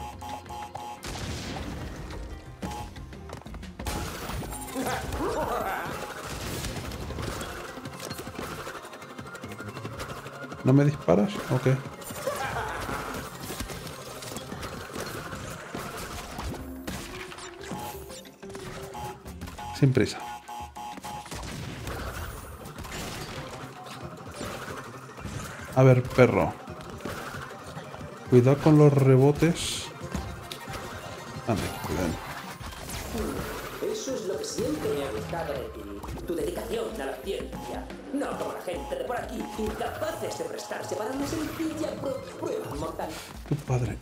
¿No me disparas? Ok. Sin prisa. A ver, perro. Cuidado con los rebotes. Ande, cuidado. Eso es lo que siempre me ha gustado de ti. Tu dedicación a la ciencia. No como la gente de por aquí, incapaces de prestarse para una sencilla pr- prueba mortal. Tu padre.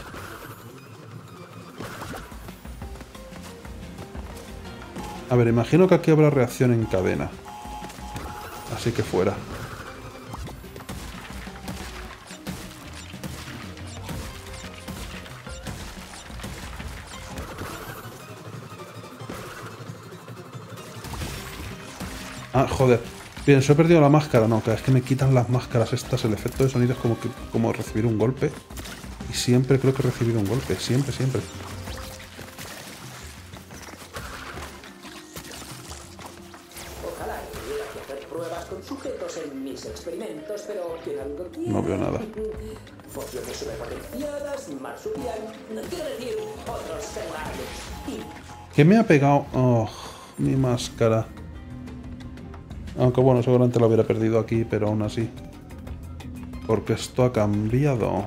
A ver, imagino que aquí habrá reacción en cadena. Así que fuera. Ah, joder. Pienso, he perdido la máscara. No, cada vez que me quitan las máscaras estas, el efecto de sonido es como, que, como recibir un golpe. Y siempre creo que he recibido un golpe. Siempre, siempre. Ojalá tuviera que hacer pruebas con sujetos en mis experimentos, pero ¿quién algo quiere? No veo nada. Pociones superpotenciadas, marsupial, no quiero decir otros celulares. Y ¿Qué me ha pegado? Oh, mi máscara. Aunque bueno, seguramente lo hubiera perdido aquí, pero aún así. Porque esto ha cambiado.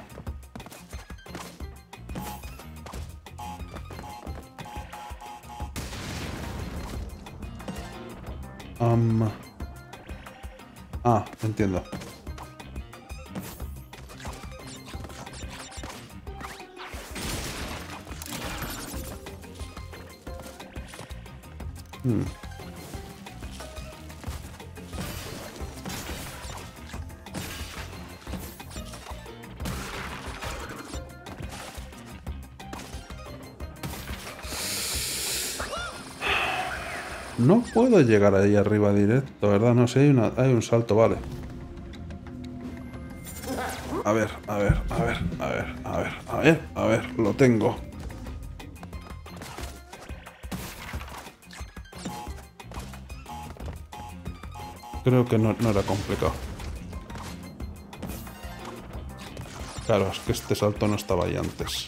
Um... Ah, entiendo. Hmm. No puedo llegar ahí arriba directo, ¿verdad? No sé, hay, una, hay un salto, vale. A ver, a ver, a ver, a ver, a ver, a ver, a ver, lo tengo. Creo que no, no era complicado. Claro, es que este salto no estaba ahí antes.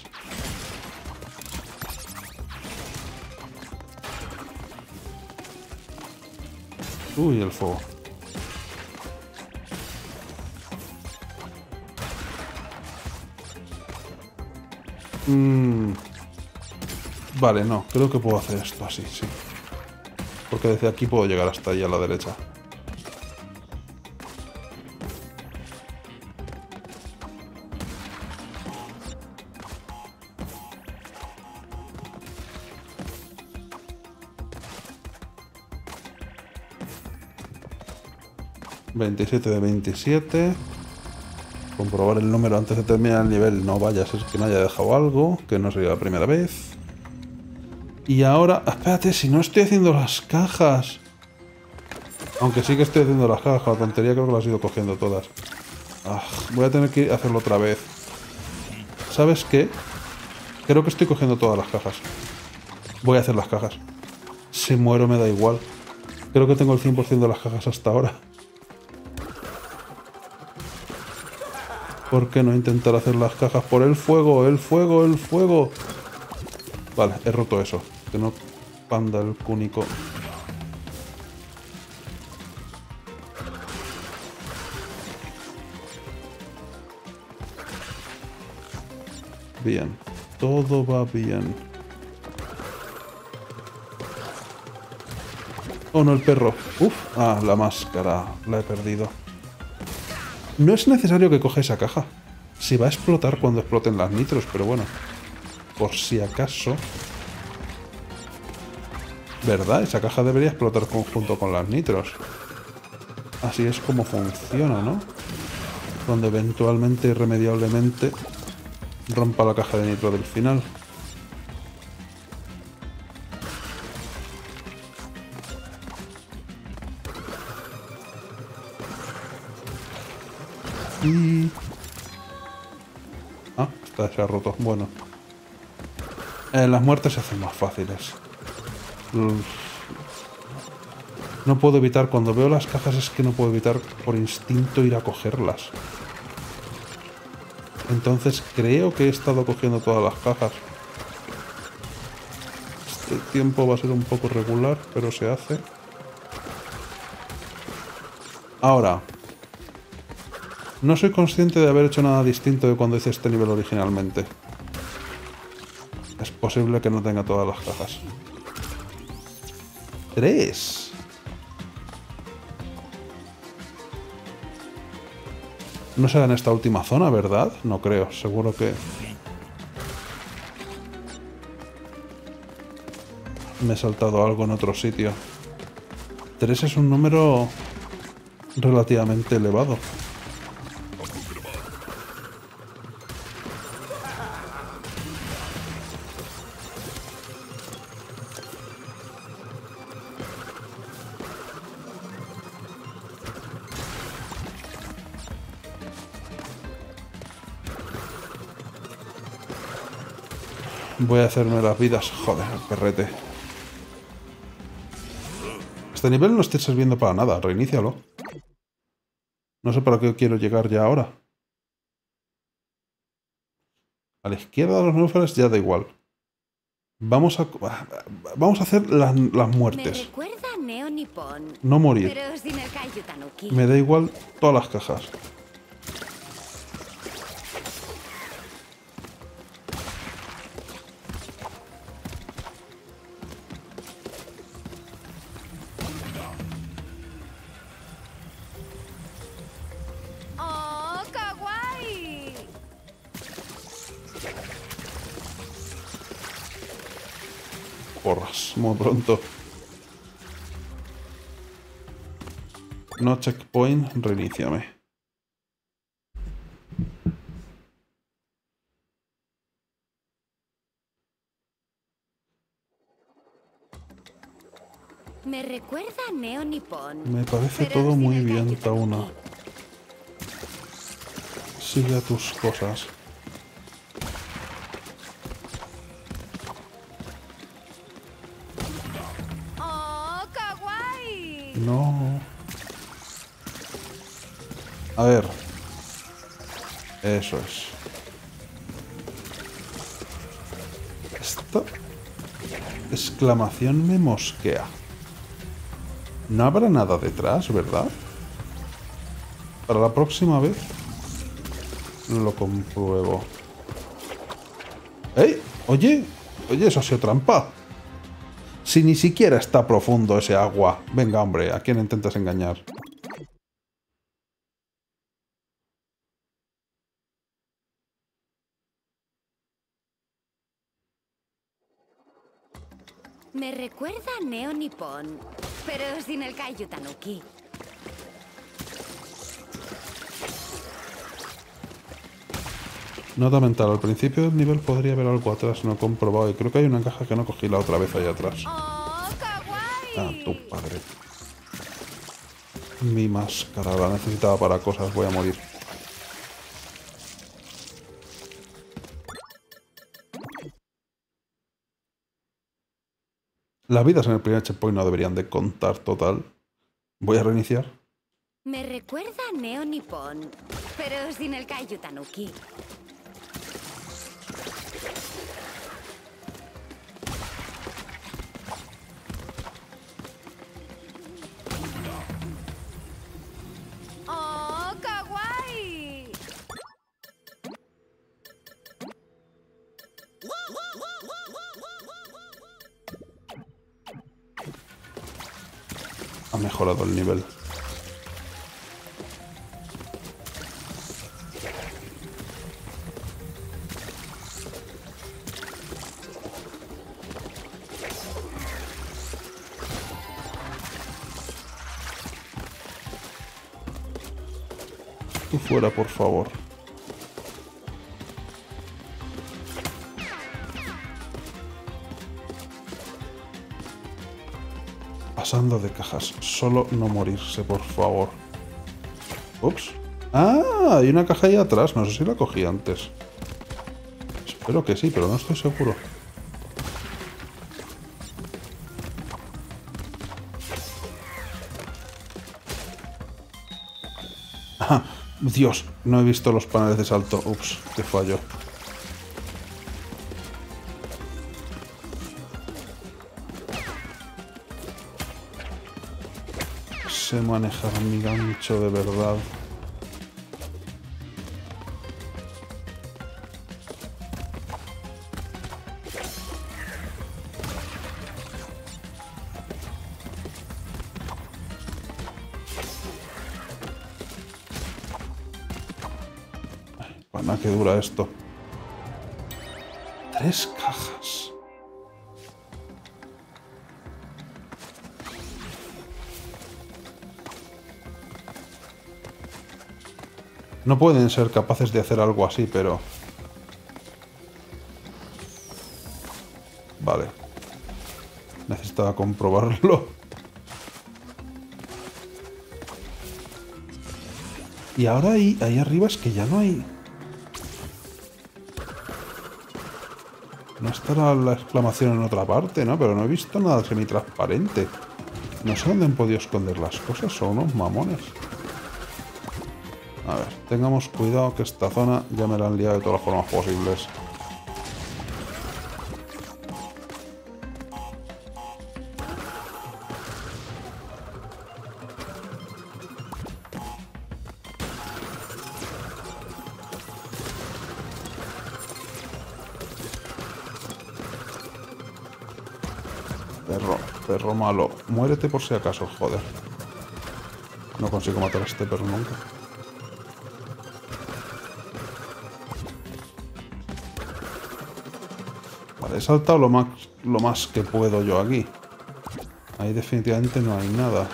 Uy, el fuego. Mm. Vale, no, creo que puedo hacer esto así, sí. Porque desde aquí puedo llegar hasta ahí a la derecha. veintisiete de veintisiete. Comprobar el número antes de terminar el nivel. No vaya a ser que me haya dejado algo, que no sería la primera vez. Y ahora... Espérate, si no estoy haciendo las cajas. Aunque sí que estoy haciendo las cajas, la tontería creo que las he ido cogiendo todas. Ah, voy a tener que hacerlo otra vez. ¿Sabes qué? Creo que estoy cogiendo todas las cajas. Voy a hacer las cajas. Si muero me da igual. Creo que tengo el cien por ciento de las cajas hasta ahora. ¿Por qué no intentar hacer las cajas por el fuego? ¡El fuego! ¡El fuego! Vale, he roto eso. Que no panda el cúnico. Bien. Todo va bien. Oh, no, el perro. Uf. Ah, la máscara. La he perdido. No es necesario que coja esa caja. Si va a explotar cuando exploten las nitros, pero bueno. Por si acaso. ¿Verdad? Esa caja debería explotar junto con las nitros. así es como funciona, ¿no? Donde eventualmente, irremediablemente, rompa la caja de nitro del final. Y... ah, esta se ha roto. Bueno. Eh, las muertes se hacen más fáciles. No puedo evitar, cuando veo las cajas es que no puedo evitar por instinto ir a cogerlas. Entonces creo que he estado cogiendo todas las cajas. Este tiempo va a ser un poco regular, pero se hace. Ahora, no soy consciente de haber hecho nada distinto de cuando hice este nivel originalmente. Es posible que no tenga todas las cajas. ¡Tres! No será en esta última zona, ¿verdad? No creo, seguro que... me he saltado algo en otro sitio. Tres es un número relativamente elevado. Voy a hacerme las vidas. Joder, perrete. Este nivel no está sirviendo para nada. Reinícialo. No sé para qué quiero llegar ya ahora. A la izquierda de los neúfares ya da igual. Vamos a... Vamos a hacer las, las muertes. Me recuerda a Neo Nippon, no morir. pero sin el Kaiju Tanuki. Me da igual todas las cajas. ¡Oh, kawaii! Porras, muy pronto. No checkpoint, reiníciame. Me recuerda a Neo Nippon. Me parece pero todo sin muy el bien, Kaiju Tauna. Tanuki. Sigue a tus cosas. ¡Oh, kawaii! No. A ver. Eso es. Esta exclamación me mosquea. No habrá nada detrás, ¿verdad? Para la próxima vez lo compruebo. ¡Ey! Oye, oye, eso ha sido trampa. Si ni siquiera está profundo ese agua. Venga, hombre, ¿a quién intentas engañar? Me recuerda a Neo Nippon, pero sin el Kaiju Tanuki. Nota mental, al principio del nivel podría haber algo atrás, no he comprobado, y creo que hay una caja que no cogí la otra vez allá atrás. ¡Oh, kawaii! Ah, tu padre. Mi máscara, la necesitaba para cosas, voy a morir. Las vidas en el primer checkpoint no deberían de contar total. Voy a reiniciar. Me recuerda a Neo Nippon, pero sin el Kaiju Tanuki. ¡Oh, kawaii! Ha mejorado el nivel. tú fuera, por favor. Pasando de cajas. Solo no morirse, por favor. Ups. ¡Ah! Hay una caja ahí atrás. No sé si la cogí antes. Espero que sí, pero no estoy seguro. ¡Ah! Dios, no he visto los paneles de salto. Ups, qué fallo. Sé manejar mi gancho de verdad. Pana, que dura esto. Tres cajas. No pueden ser capaces de hacer algo así, pero... Vale. Necesitaba comprobarlo. Y ahora ahí, ahí arriba es que ya no hay... No estará la exclamación en otra parte, ¿no? Pero no he visto nada semitransparente. No sé dónde han podido esconder las cosas, son unos mamones. A ver, tengamos cuidado que esta zona ya me la han liado de todas las formas posibles. Perro, perro malo. Muérete por si acaso, joder. No consigo matar a este perro nunca. Vale, he saltado lo más, lo más que puedo yo aquí. Ahí definitivamente no hay nada.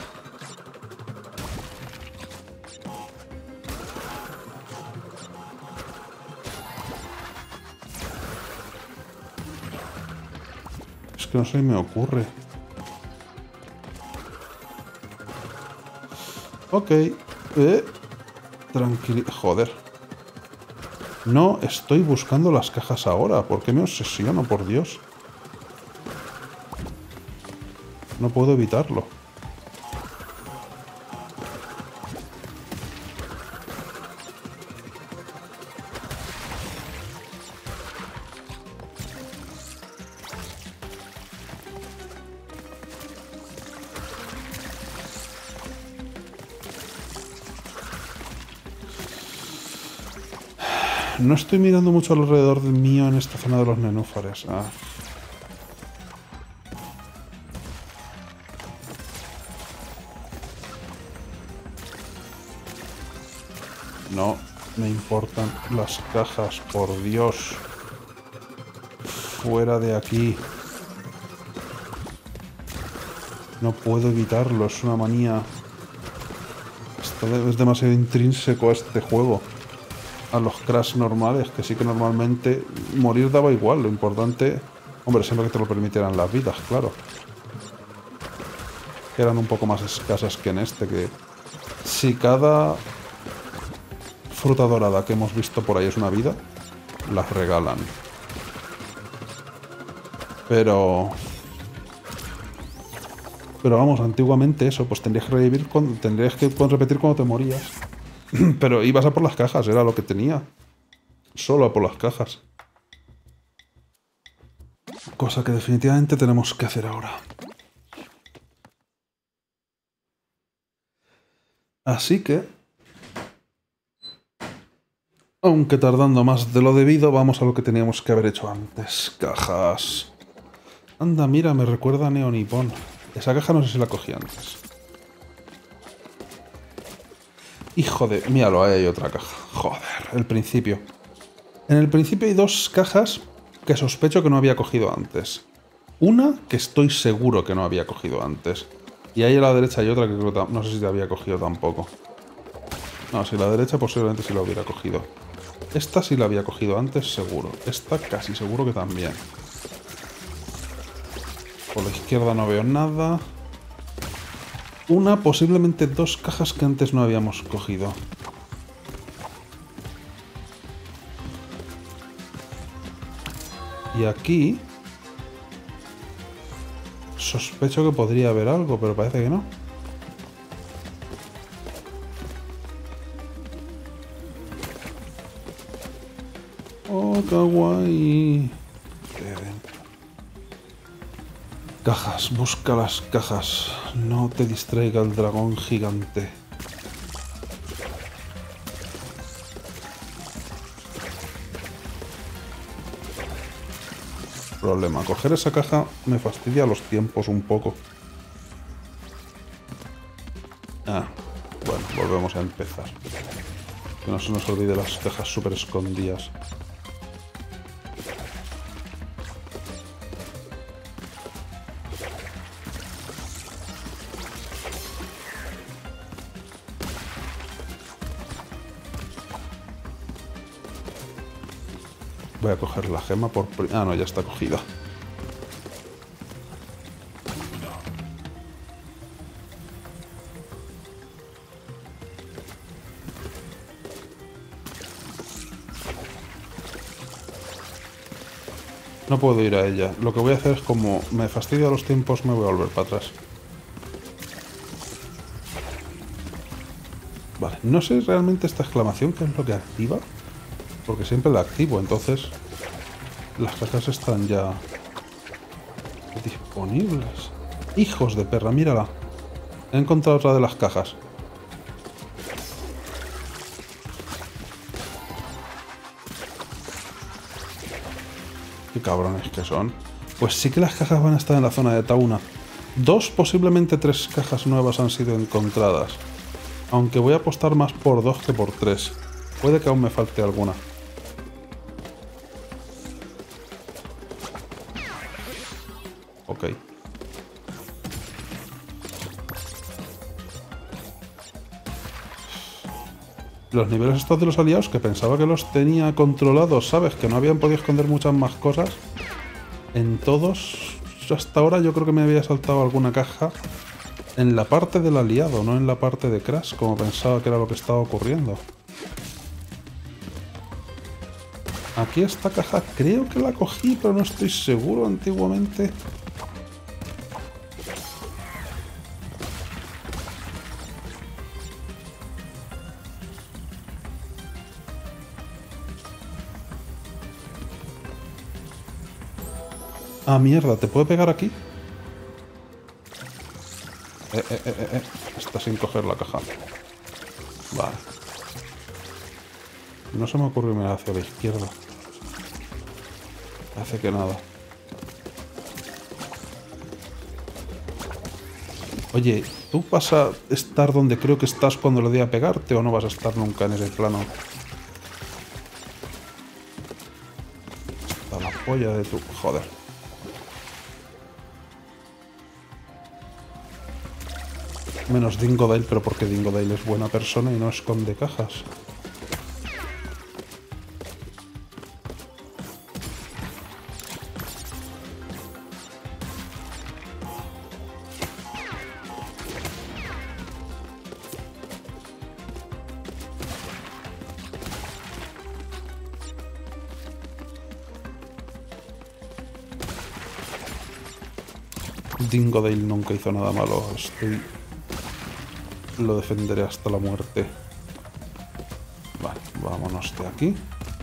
Es que no se me ocurre. Ok. Eh. Tranquilo. Joder. No estoy buscando las cajas ahora. ¿Por qué me obsesiono, por Dios? No puedo evitarlo. No estoy mirando mucho alrededor de mío en esta zona de los nenúfares. Ah. No me importan las cajas, por Dios. Fuera de aquí. No puedo evitarlo, es una manía. Esto es demasiado intrínseco a este juego. A los crash normales, que sí que normalmente morir daba igual. Lo importante, hombre, siempre que te lo permitieran las vidas, claro. Que eran un poco más escasas que en este, que si cada fruta dorada que hemos visto por ahí es una vida, las regalan. Pero... Pero vamos, antiguamente eso, pues tendrías que revivir, con, tendrías que repetir cuando te morías. Pero ibas a por las cajas, era lo que tenía. Solo a por las cajas. Cosa que definitivamente tenemos que hacer ahora. Así que... Aunque tardando más de lo debido, vamos a lo que teníamos que haber hecho antes. Cajas. Anda, mira, me recuerda a Neo Nippon. Esa caja no sé si la cogí antes. Hijo de... Míralo, ahí hay otra caja. Joder, el principio. En el principio hay dos cajas que sospecho que no había cogido antes. Una que estoy seguro que no había cogido antes. Y ahí a la derecha hay otra que creo que no sé si te había cogido tampoco. No, si la derecha posiblemente sí la hubiera cogido. Esta sí la había cogido antes, seguro. Esta casi seguro que también. Por la izquierda no veo nada. Una, posiblemente dos cajas que antes no habíamos cogido. Y aquí... sospecho que podría haber algo, pero parece que no. Oh, kawaii. Cajas, busca las cajas. No te distraiga el dragón gigante. Problema, coger esa caja me fastidia los tiempos un poco. Ah, bueno, volvemos a empezar. Que no se nos olvide las cajas súper escondidas. Voy a coger la gema por... Ah, no, ya está cogida. No puedo ir a ella. Lo que voy a hacer es como me fastidia los tiempos, me voy a volver para atrás. Vale, no sé realmente esta exclamación qué es lo que activa. Porque siempre la activo, entonces las cajas están ya disponibles. ¡Hijos de perra! Mírala. He encontrado otra de las cajas. Qué cabrones que son. Pues sí que las cajas van a estar en la zona de Tauna. Dos, posiblemente tres cajas nuevas han sido encontradas. Aunque voy a apostar más por dos que por tres. Puede que aún me falte alguna. Ok. Los niveles estos de los aliados, que pensaba que los tenía controlados, ¿sabes? Que no habían podido esconder muchas más cosas. En todos, hasta ahora yo creo que me había saltado alguna caja en la parte del aliado, no en la parte de Crash, como pensaba que era lo que estaba ocurriendo. Aquí esta caja creo que la cogí, pero no estoy seguro antiguamente. Ah, mierda, ¿te puedo pegar aquí? Eh, eh, eh, eh. Está sin coger la caja. Vale. No se me ocurrió mirar hacia la izquierda. Hace que nada. Oye, ¿tú vas a estar donde creo que estás cuando le dé a pegarte o no vas a estar nunca en ese plano? Está la polla de tu... Joder. Menos Dingodile, pero porque Dingodile es buena persona y no esconde cajas. Dingodile nunca hizo nada malo. Estoy... Lo defenderé hasta la muerte. Vale, vámonos de aquí.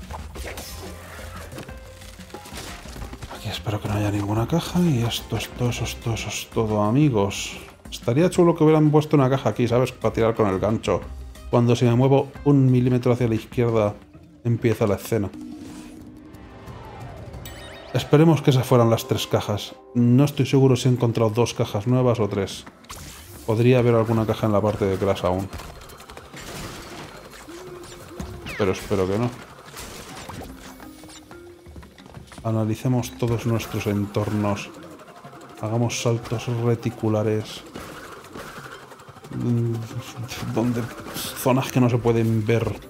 Aquí espero que no haya ninguna caja. Y esto es todo, eso es todo, eso es todo, amigos. Estaría chulo que hubieran puesto una caja aquí, ¿sabes? Para tirar con el gancho. Cuando si me muevo un milímetro hacia la izquierda, empieza la escena. Esperemos que esas fueran las tres cajas. No estoy seguro si he encontrado dos cajas nuevas o tres. Podría haber alguna caja en la parte de Crash aún. Pero espero que no. Analicemos todos nuestros entornos. Hagamos saltos reticulares. mm, donde zonas que no se pueden ver.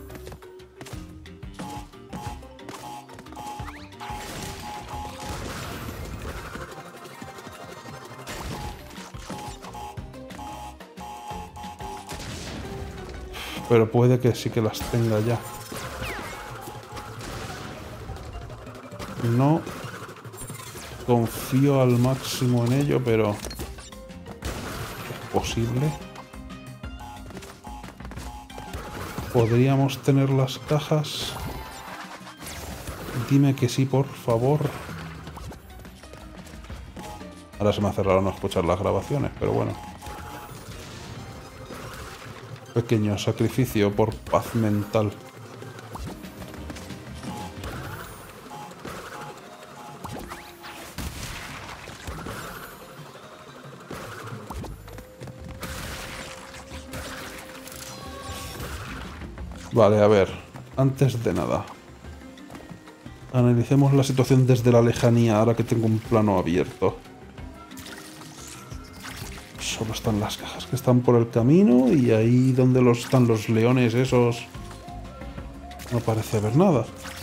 Pero puede que sí que las tenga ya. No confío al máximo en ello, pero es posible. ¿Podríamos tener las cajas? Dime que sí, por favor. Ahora se me hace raro no escuchar las grabaciones, pero bueno. Pequeño sacrificio por paz mental. Vale, a ver. Antes de nada, analicemos la situación desde la lejanía, ahora que tengo un plano abierto. Solo están las cajas que están por el camino y ahí donde los, están los leones esos no parece haber nada.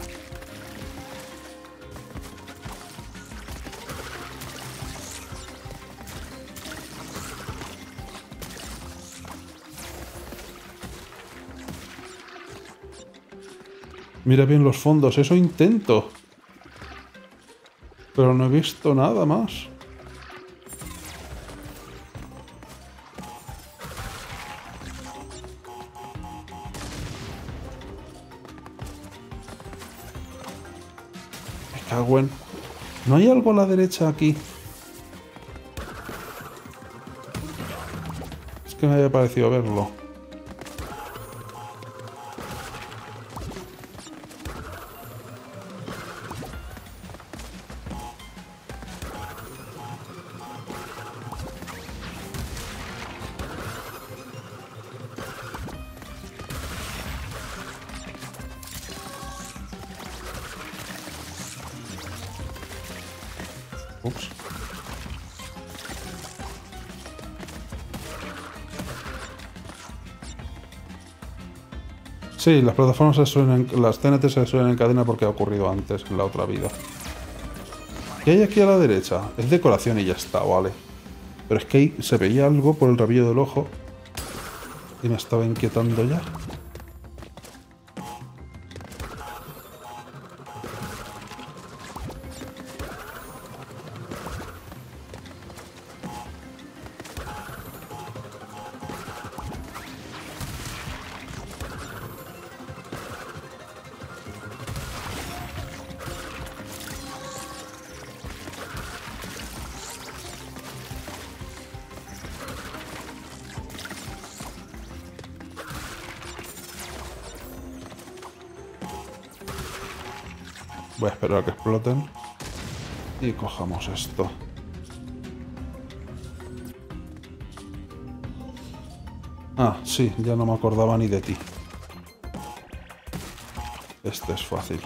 Mira bien los fondos, eso intento. Pero no he visto nada más. Me cago en... ¿No hay algo a la derecha aquí? Es que me había parecido verlo. Ups. Sí, las plataformas se suelen, las T N T se suelen en cadena porque ha ocurrido antes en la otra vida. ¿Qué hay aquí a la derecha? Es decoración y ya está, vale. Pero es que ahí se veía algo por el rabillo del ojo y me estaba inquietando ya. Voy a esperar a que exploten y cojamos esto. Ah, sí, ya no me acordaba ni de ti. Este es fácil.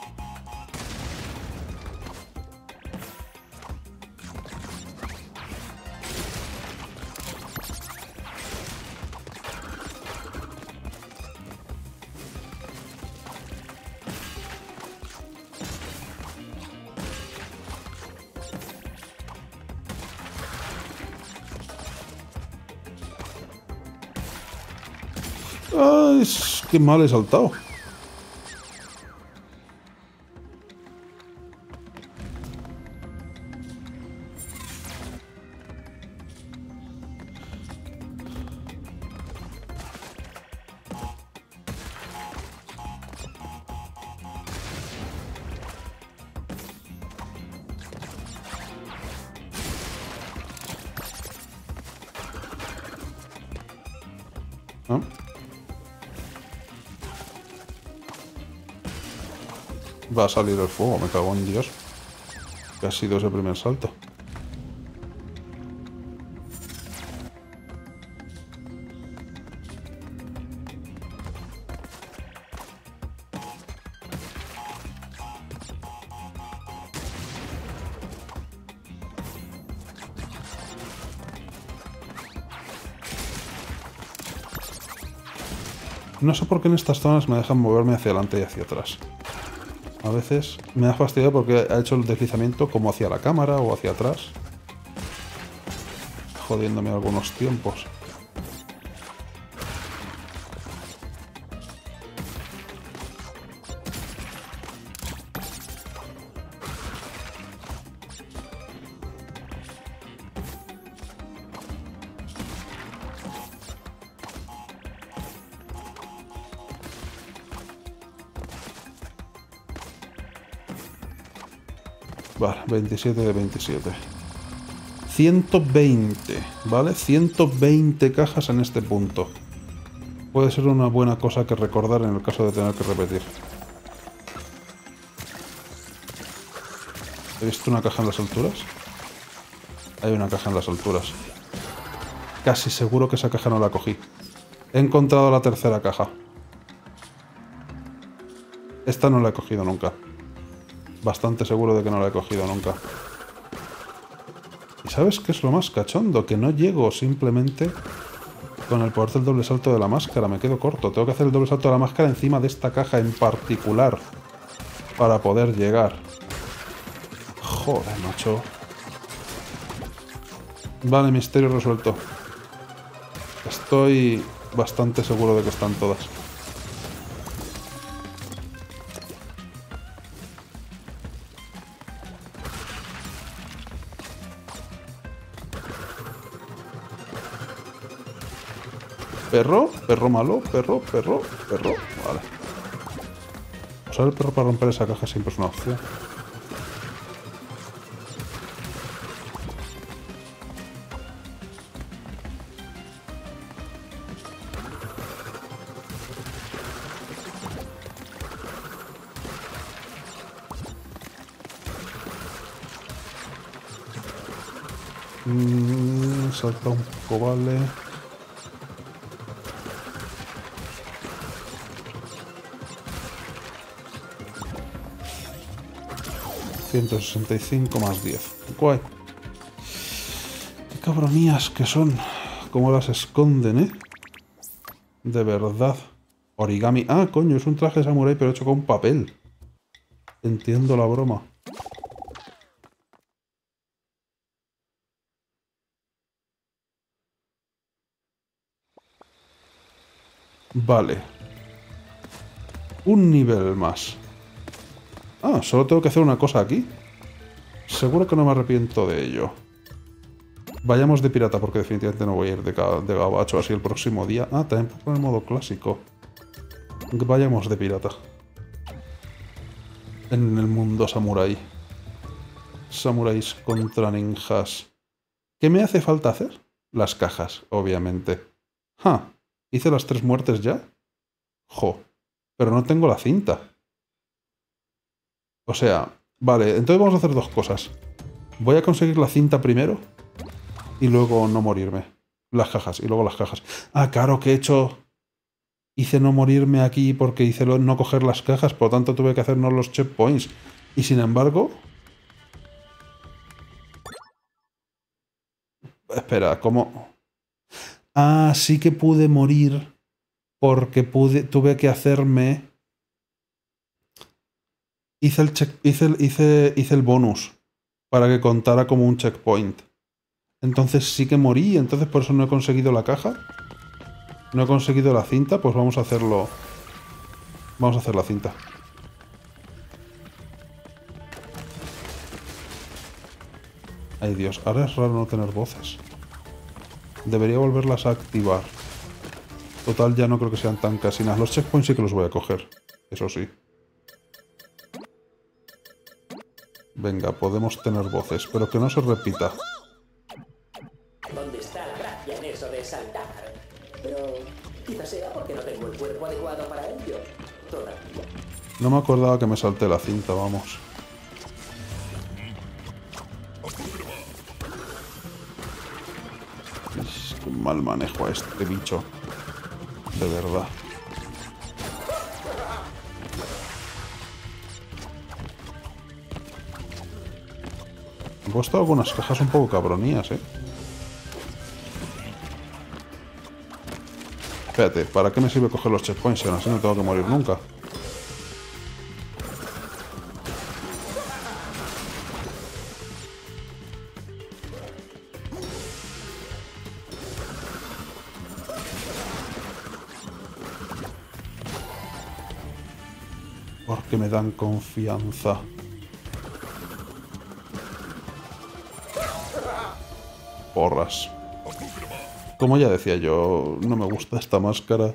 ¡Ay! ¡Qué mal he saltado! ¿Ah? Va a salir el fuego, me cago en Dios. Que ha sido ese primer salto. No sé por qué en estas zonas me dejan moverme hacia adelante y hacia atrás. A veces me ha fastidiado porque ha hecho el deslizamiento como hacia la cámara o hacia atrás. Jodiéndome algunos tiempos. Vale, veintisiete de veintisiete. ciento veinte, ¿vale? ciento veinte cajas en este punto. Puede ser una buena cosa que recordar en el caso de tener que repetir. ¿He visto una caja en las alturas? Hay una caja en las alturas. Casi seguro que esa caja no la cogí. He encontrado la tercera caja. Esta no la he cogido nunca. Bastante seguro de que no la he cogido nunca. ¿Y sabes qué es lo más cachondo? Que no llego simplemente con el poder del doble salto de la máscara. Me quedo corto. Tengo que hacer el doble salto de la máscara encima de esta caja en particular para poder llegar. Joder, macho. Vale, misterio resuelto. Estoy bastante seguro de que están todas. Perro, perro malo, perro, perro, perro. Vale. Usar el perro para romper esa caja siempre es una opción. Mm, salta un poco, vale. ciento sesenta y cinco más diez. Guay. Qué cabronías que son. Cómo las esconden, ¿eh? De verdad. Origami. Ah, coño, es un traje de samurái pero hecho con papel. Entiendo la broma. Vale. Un nivel más. Ah, solo tengo que hacer una cosa aquí. Seguro que no me arrepiento de ello. Vayamos de pirata porque definitivamente no voy a ir de, de gabacho así el próximo día. Ah, también puedo poner modo clásico. Vayamos de pirata. En el mundo samurái. Samuráis contra ninjas. ¿Qué me hace falta hacer? Las cajas, obviamente. ¡Ja! ¿Hice las tres muertes ya? Jo. Pero no tengo la cinta. O sea, vale, entonces vamos a hacer dos cosas. Voy a conseguir la cinta primero y luego no morirme. Las cajas, y luego las cajas. Ah, claro, que he hecho... Hice no morirme aquí porque hice lo... no coger las cajas, por lo tanto tuve que hacernos los checkpoints. Y sin embargo... Espera, ¿cómo...? Ah, sí que pude morir porque pude... tuve que hacerme... Hice el, check, hice, el, hice, hice el bonus para que contara como un checkpoint. Entonces sí que morí, entonces por eso no he conseguido la caja. No he conseguido la cinta, pues vamos a hacerlo... Vamos a hacer la cinta. Ay Dios, ahora es raro no tener voces. Debería volverlas a activar. Total, ya no creo que sean tan casinas. Los checkpoints sí que los voy a coger, eso sí. Venga, podemos tener voces, pero que no se repita. ¿Dónde está la gracia en eso de saltar? Pero quizás sea porque no tengo el cuerpo adecuado para ello. Todavía. No me acordaba que me salté la cinta, vamos. Es un mal manejo a este bicho. De verdad. He puesto algunas cajas un poco cabronías, ¿eh? Espérate, ¿para qué me sirve coger los checkpoints si aún así no tengo que morir nunca? Porque me dan confianza. Porras. Como ya decía yo, no me gusta esta máscara.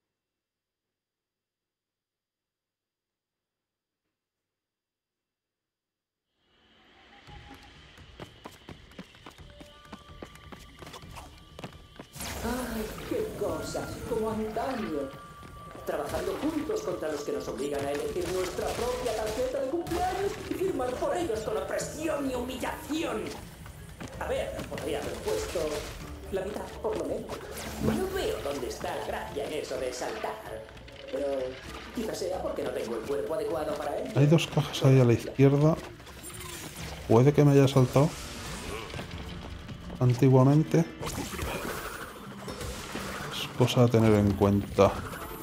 ¡Ay, qué cosas! Como antaño. Trabajando juntos contra los que nos obligan a elegir nuestra propia tarjeta de cumpleaños y firmar por ellos con opresión y humillación. A ver, podría haber puesto la mitad, por lo menos. No veo dónde está la gracia en eso de saltar. Pero quizás sea porque no tengo el cuerpo adecuado para él. Hay dos cajas ahí a la izquierda. Puede que me haya saltado antiguamente. Es cosa a tener en cuenta.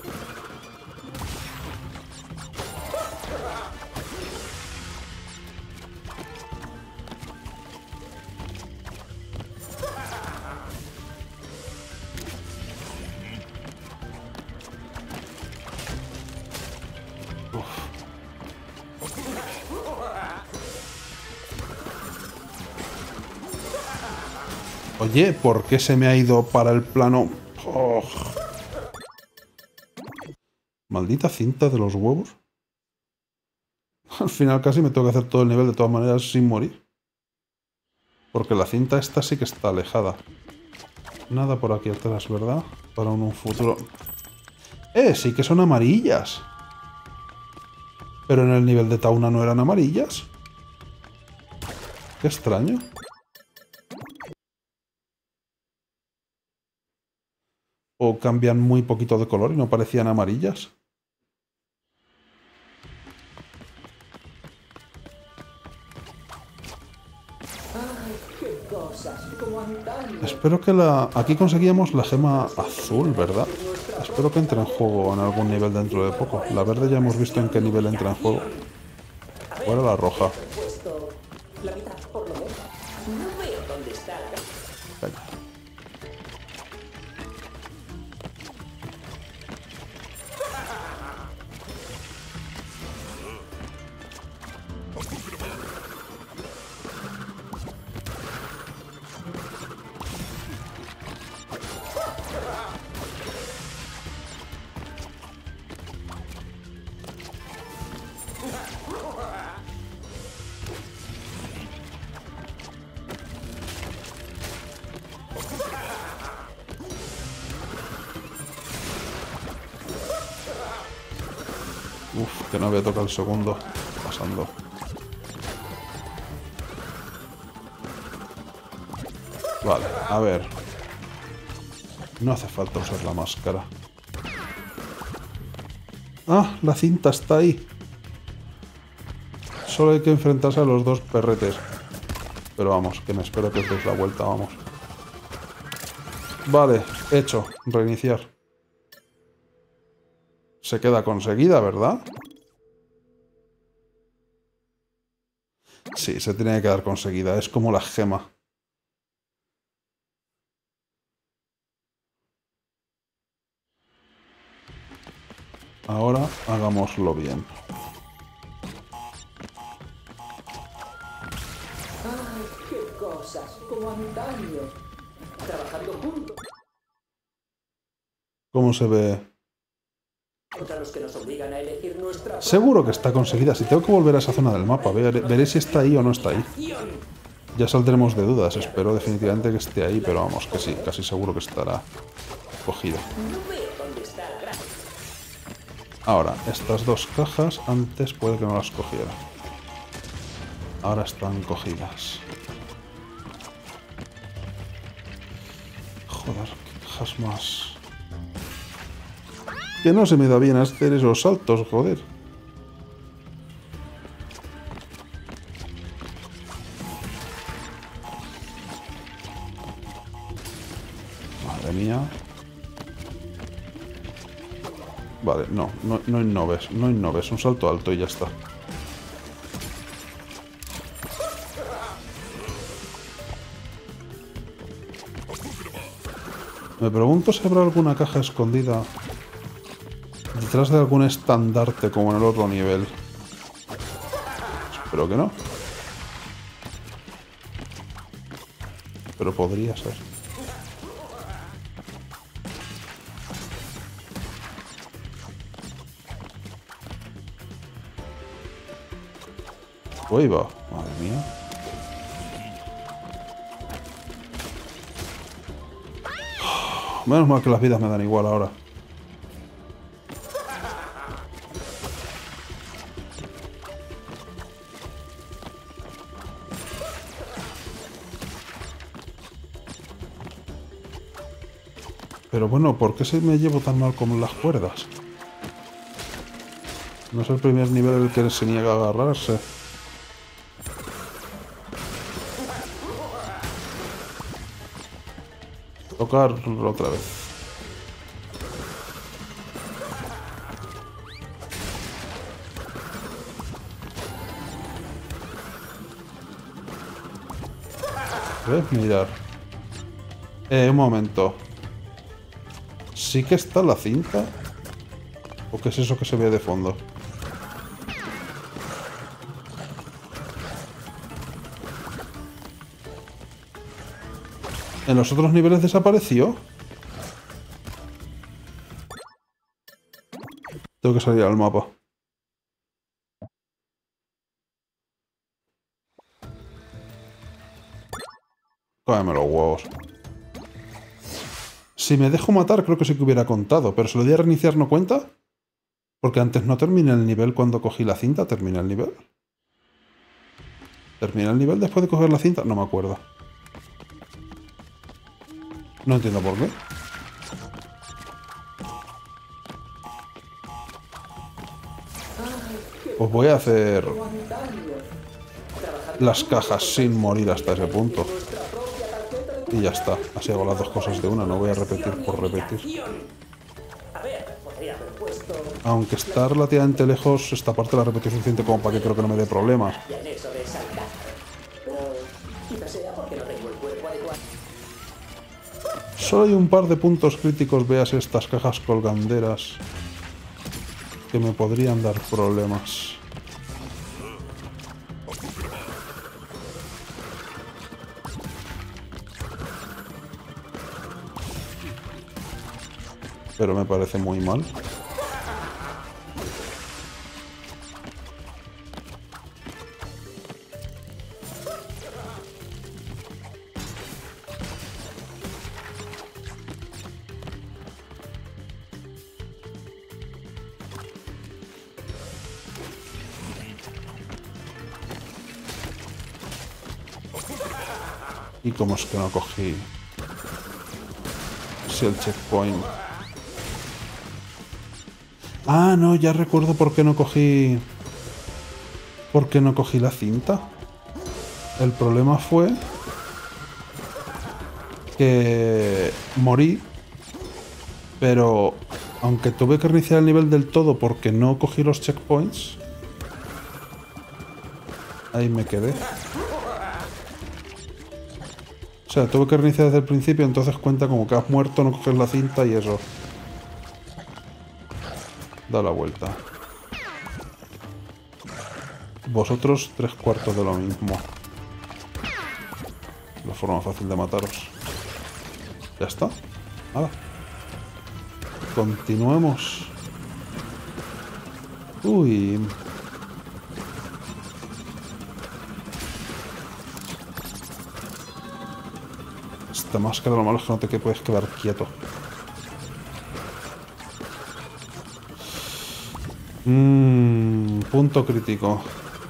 Oye, ¿por qué se me ha ido para el plano? Oh. Maldita cinta de los huevos. Al final casi me tengo que hacer todo el nivel de todas maneras sin morir. Porque la cinta esta sí que está alejada. Nada por aquí atrás, ¿verdad? Para un, un futuro... ¡Eh! Sí que son amarillas. Pero en el nivel de Tauna no eran amarillas. Qué extraño. O cambian muy poquito de color y no parecían amarillas. ¡Ay, qué cosas! Como antaño. Espero que la... Aquí conseguíamos la gema azul, ¿verdad? Espero que entre en juego en algún nivel dentro de poco. La verde ya hemos visto en qué nivel entra en juego. ¿O era la roja? Puesto la mitad, por lo menos. No veo dónde está la gracia. Venga. Uf, que no había tocado el segundo. Pasando. Vale, a ver. No hace falta usar la máscara. Ah, la cinta está ahí. Solo hay que enfrentarse a los dos perretes. Pero vamos, que me espero que os deis la vuelta, vamos. Vale, hecho. Reiniciar. Se queda conseguida, ¿verdad? Sí, se tiene que quedar conseguida. Es como la gema. Ahora hagámoslo bien. ¡Ay, qué cosas! Como antaño. Trabajando juntos ¿Cómo se ve? contra los que nos obligan a elegir nuestra Seguro que está conseguida. Si tengo que volver a esa zona del mapa, veré, veré si está ahí o no está ahí. acción. Ya saldremos de dudas. Espero definitivamente que esté ahí, pero vamos, que sí, casi seguro que estará cogido. No veo dónde está la gracia. Ahora, estas dos cajas antes puede que no las cogiera. Ahora están cogidas. Joder, qué cajas más. Que no se me da bien hacer esos saltos, joder. Madre mía. Vale, no, no, no innoves, no innoves. Un salto alto y ya está. Me pregunto si habrá alguna caja escondida detrás de algún estandarte como en el otro nivel. Espero que no. Pero podría ser. Uy, va. Madre mía. Menos mal que las vidas me dan igual ahora. Pero bueno, ¿por qué se me llevo tan mal con las cuerdas? No es el primer nivel en el que se niega a agarrarse. Tocar otra vez. ¿Ves? Mirar. Eh, un momento. ¿Sí que está la cinta? ¿O qué es eso que se ve de fondo? ¿En los otros niveles desapareció? Tengo que salir al mapa. Cómeme los huevos. Si me dejo matar, creo que sí que hubiera contado, pero si lo di a reiniciar, ¿no cuenta? Porque antes no terminé el nivel cuando cogí la cinta. ¿Terminé el nivel? ¿Terminé el nivel después de coger la cinta? No me acuerdo. No entiendo por qué. Pues voy a hacer las cajas sin morir hasta ese punto. Y ya está. Así hago las dos cosas de una. No voy a repetir por repetir. Aunque está relativamente lejos, esta parte la repetí suficiente como para que creo que no me dé problemas. Solo hay un par de puntos críticos, veas estas cajas colganderas, que me podrían dar problemas. Pero me parece muy mal. ¿Y cómo es que no cogí? Si el checkpoint... Ah, no, ya recuerdo por qué no cogí... ¿Por qué no cogí la cinta? El problema fue... que... morí. Pero... aunque tuve que reiniciar el nivel del todo porque no cogí los checkpoints... ahí me quedé. O sea, tuve que reiniciar desde el principio, entonces cuenta como que has muerto, no coges la cinta y eso. Da la vuelta. Vosotros tres cuartos de lo mismo. La forma fácil de mataros. Ya está. Nada. Continuemos. Uy. Esta máscara lo malo es que no te puedes quedar quieto. Mmm, punto crítico.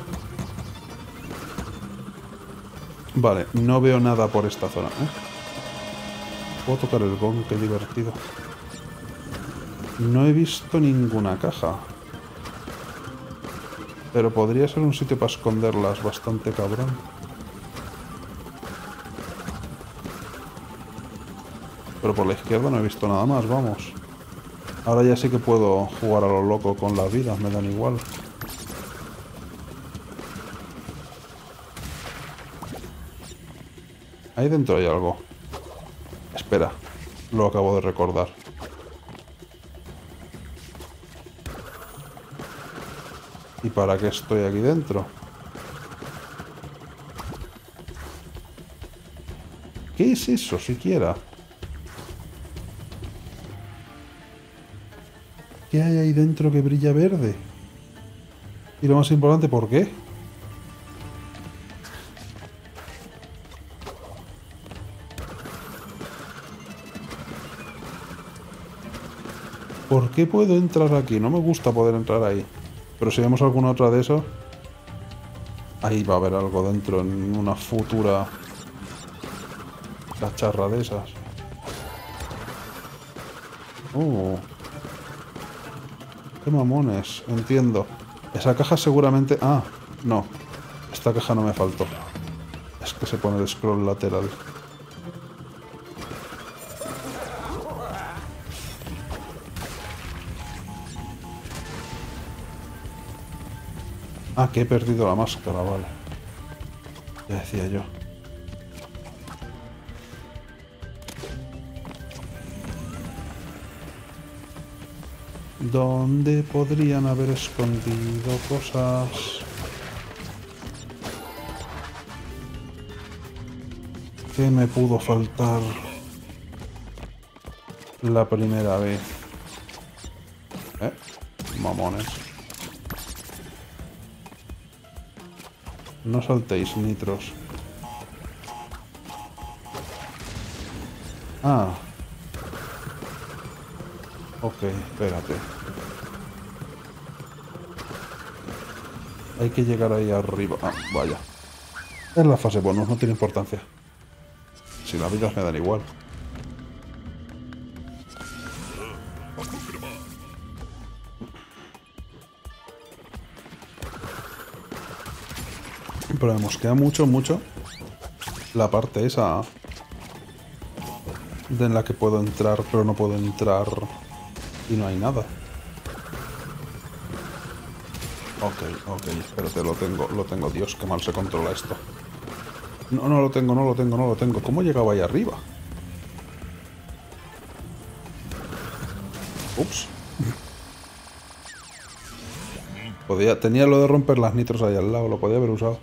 Vale, no veo nada por esta zona, ¿eh? Puedo tocar el gong, qué divertido. No he visto ninguna caja. Pero podría ser un sitio para esconderlas bastante cabrón. Pero por la izquierda no he visto nada más, vamos. Ahora ya sí que puedo jugar a lo loco con las vidas, me dan igual. Ahí dentro hay algo. Espera, lo acabo de recordar. ¿Y para qué estoy aquí dentro? ¿Qué es eso siquiera? ¿Qué hay ahí dentro que brilla verde? Y lo más importante, ¿por qué? ¿Por qué puedo entrar aquí? No me gusta poder entrar ahí. Pero si vemos alguna otra de esos... Ahí va a haber algo dentro en una futura... cacharra de esas. Oh... ¡Qué mamones! Entiendo. Esa caja seguramente... Ah, no. Esta caja no me faltó. Es que se pone el scroll lateral. Ah, que he perdido la máscara, vale. Ya decía yo. ¿Dónde podrían haber escondido cosas? ¿Qué me pudo faltar la primera vez? ¿Eh? Mamones. No saltéis, nitros. Ah. Ok, espérate. Hay que llegar ahí arriba. Ah, vaya. Es la fase bonus, no tiene importancia. Si las vidas me dan igual. Pero me mosquea mucho, mucho la parte esa de en la que puedo entrar, pero no puedo entrar y no hay nada. Ok, ok, espérate, lo tengo, lo tengo. Dios, qué mal se controla esto. No, no lo tengo, no lo tengo, no lo tengo. ¿Cómo llegaba ahí arriba? Ups. Podía, tenía lo de romper las nitros ahí al lado, lo podía haber usado.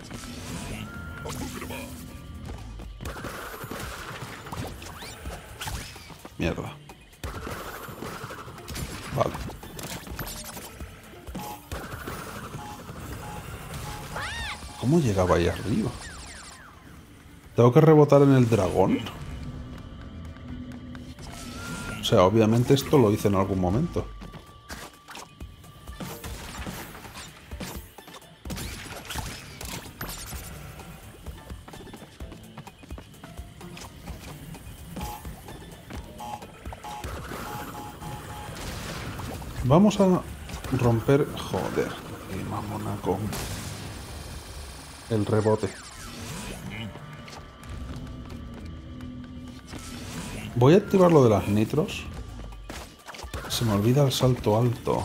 Mierda. Vale. ¿Cómo llegaba ahí arriba? ¿Tengo que rebotar en el dragón? O sea, obviamente esto lo hice en algún momento. Vamos a romper... Joder, qué mamona con el rebote. Voy a activar lo de las nitros. Se me olvida el salto alto.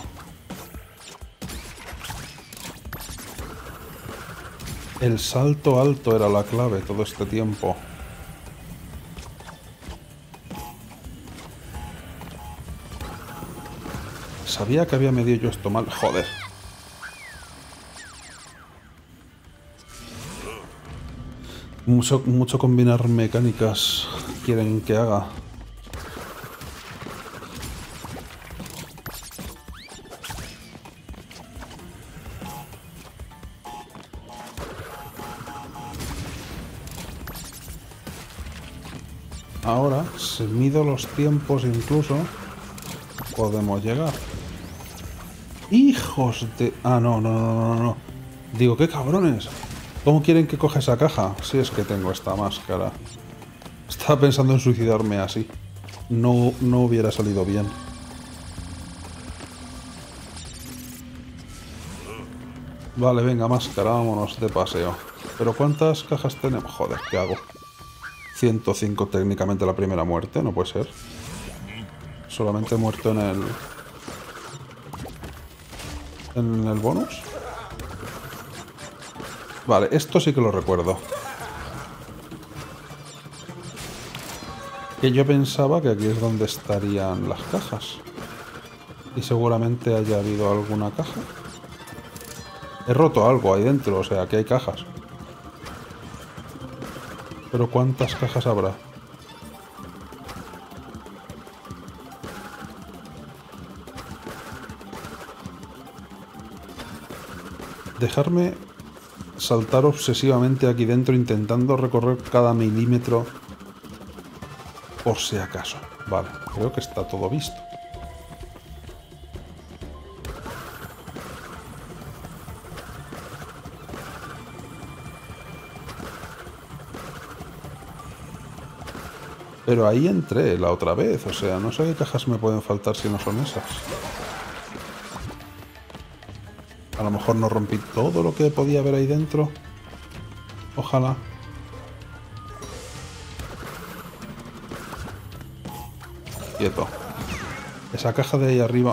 El salto alto era la clave todo este tiempo. Sabía que había medido yo esto mal. Joder. Mucho, mucho combinar mecánicas quieren que haga. Ahora, si mido los tiempos incluso, podemos llegar. ¡Hijos de...! Ah, no, no, no, no, no. Digo, ¡qué cabrones! ¿Cómo quieren que coja esa caja? Si es que tengo esta máscara. Estaba pensando en suicidarme así. No, no hubiera salido bien. Vale, venga, máscara, vámonos de paseo. ¿Pero cuántas cajas tenemos? Joder, ¿qué hago? ciento cinco técnicamente la primera muerte, no puede ser. Solamente he muerto en el... en el bonus. Vale, esto sí que lo recuerdo. Que yo pensaba que aquí es donde estarían las cajas. Y seguramente haya habido alguna caja. He roto algo ahí dentro, o sea, que hay cajas. Pero ¿cuántas cajas habrá? Dejarme saltar obsesivamente aquí dentro intentando recorrer cada milímetro por si acaso. Vale, creo que está todo visto. Pero ahí entré la otra vez, o sea, no sé qué cajas me pueden faltar si no son esas. A lo mejor no rompí todo lo que podía haber ahí dentro. Ojalá. Quieto. Esa caja de ahí arriba...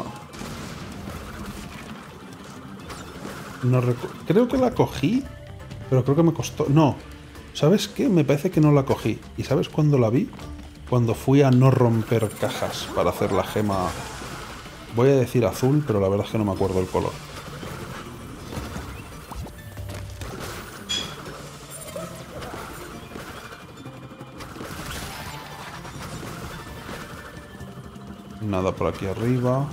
No recu- creo que la cogí, pero creo que me costó... No. ¿Sabes qué? Me parece que no la cogí. ¿Y sabes cuándo la vi? Cuando fui a no romper cajas para hacer la gema... Voy a decir azul, pero la verdad es que no me acuerdo el color. Nada por aquí arriba.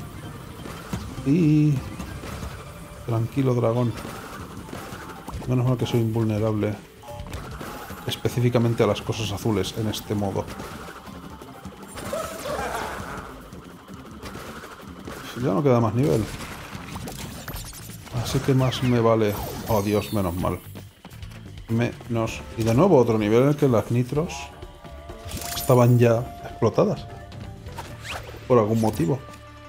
Y... Tranquilo, dragón. Menos mal que soy invulnerable. Específicamente a las cosas azules en este modo. Ya no queda más nivel. Así que más me vale... Oh, Dios, menos mal. Menos... Y de nuevo otro nivel en el que las nitros estaban ya explotadas. Por algún motivo.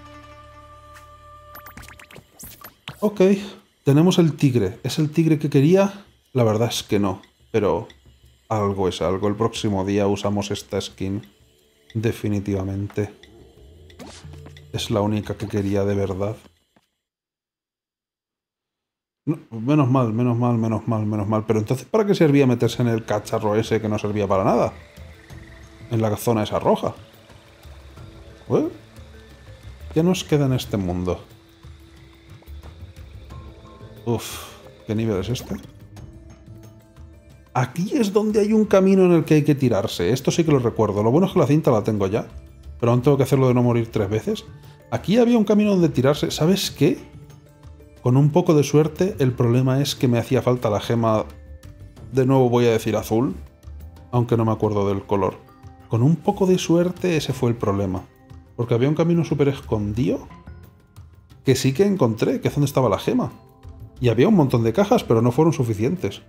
Ok. Tenemos el tigre. ¿Es el tigre que quería? La verdad es que no. Pero algo es algo. El próximo día usamos esta skin. Definitivamente. Es la única que quería de verdad. No, menos mal, menos mal, menos mal, menos mal. Pero entonces, ¿para qué servía meterse en el cacharro ese que no servía para nada? En la zona esa roja. Bueno, ¿qué nos queda en este mundo? Uf, ¿qué nivel es este? Aquí es donde hay un camino en el que hay que tirarse. Esto sí que lo recuerdo. Lo bueno es que la cinta la tengo ya. Pero aún tengo que hacerlo de no morir tres veces. Aquí había un camino donde tirarse. ¿Sabes qué? Con un poco de suerte, el problema es que me hacía falta la gema... De nuevo voy a decir azul. Aunque no me acuerdo del color. Con un poco de suerte ese fue el problema. Porque había un camino súper escondido que sí que encontré, que es donde estaba la gema. Y había un montón de cajas, pero no fueron suficientes.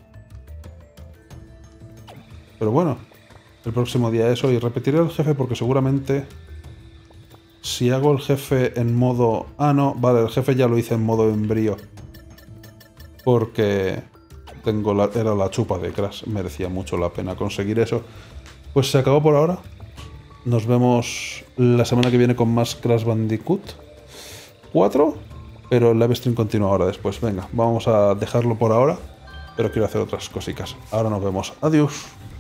Pero bueno, el próximo día eso, y repetiré el jefe porque seguramente si hago el jefe en modo... Ah, no, vale, el jefe ya lo hice en modo embrión. Porque tengo la... era la chupa de Crash, merecía mucho la pena conseguir eso. Pues se acabó por ahora. Nos vemos la semana que viene con más Crash Bandicoot cuatro, pero el live stream continúa ahora después. Venga, vamos a dejarlo por ahora, pero quiero hacer otras cositas. Ahora nos vemos. Adiós.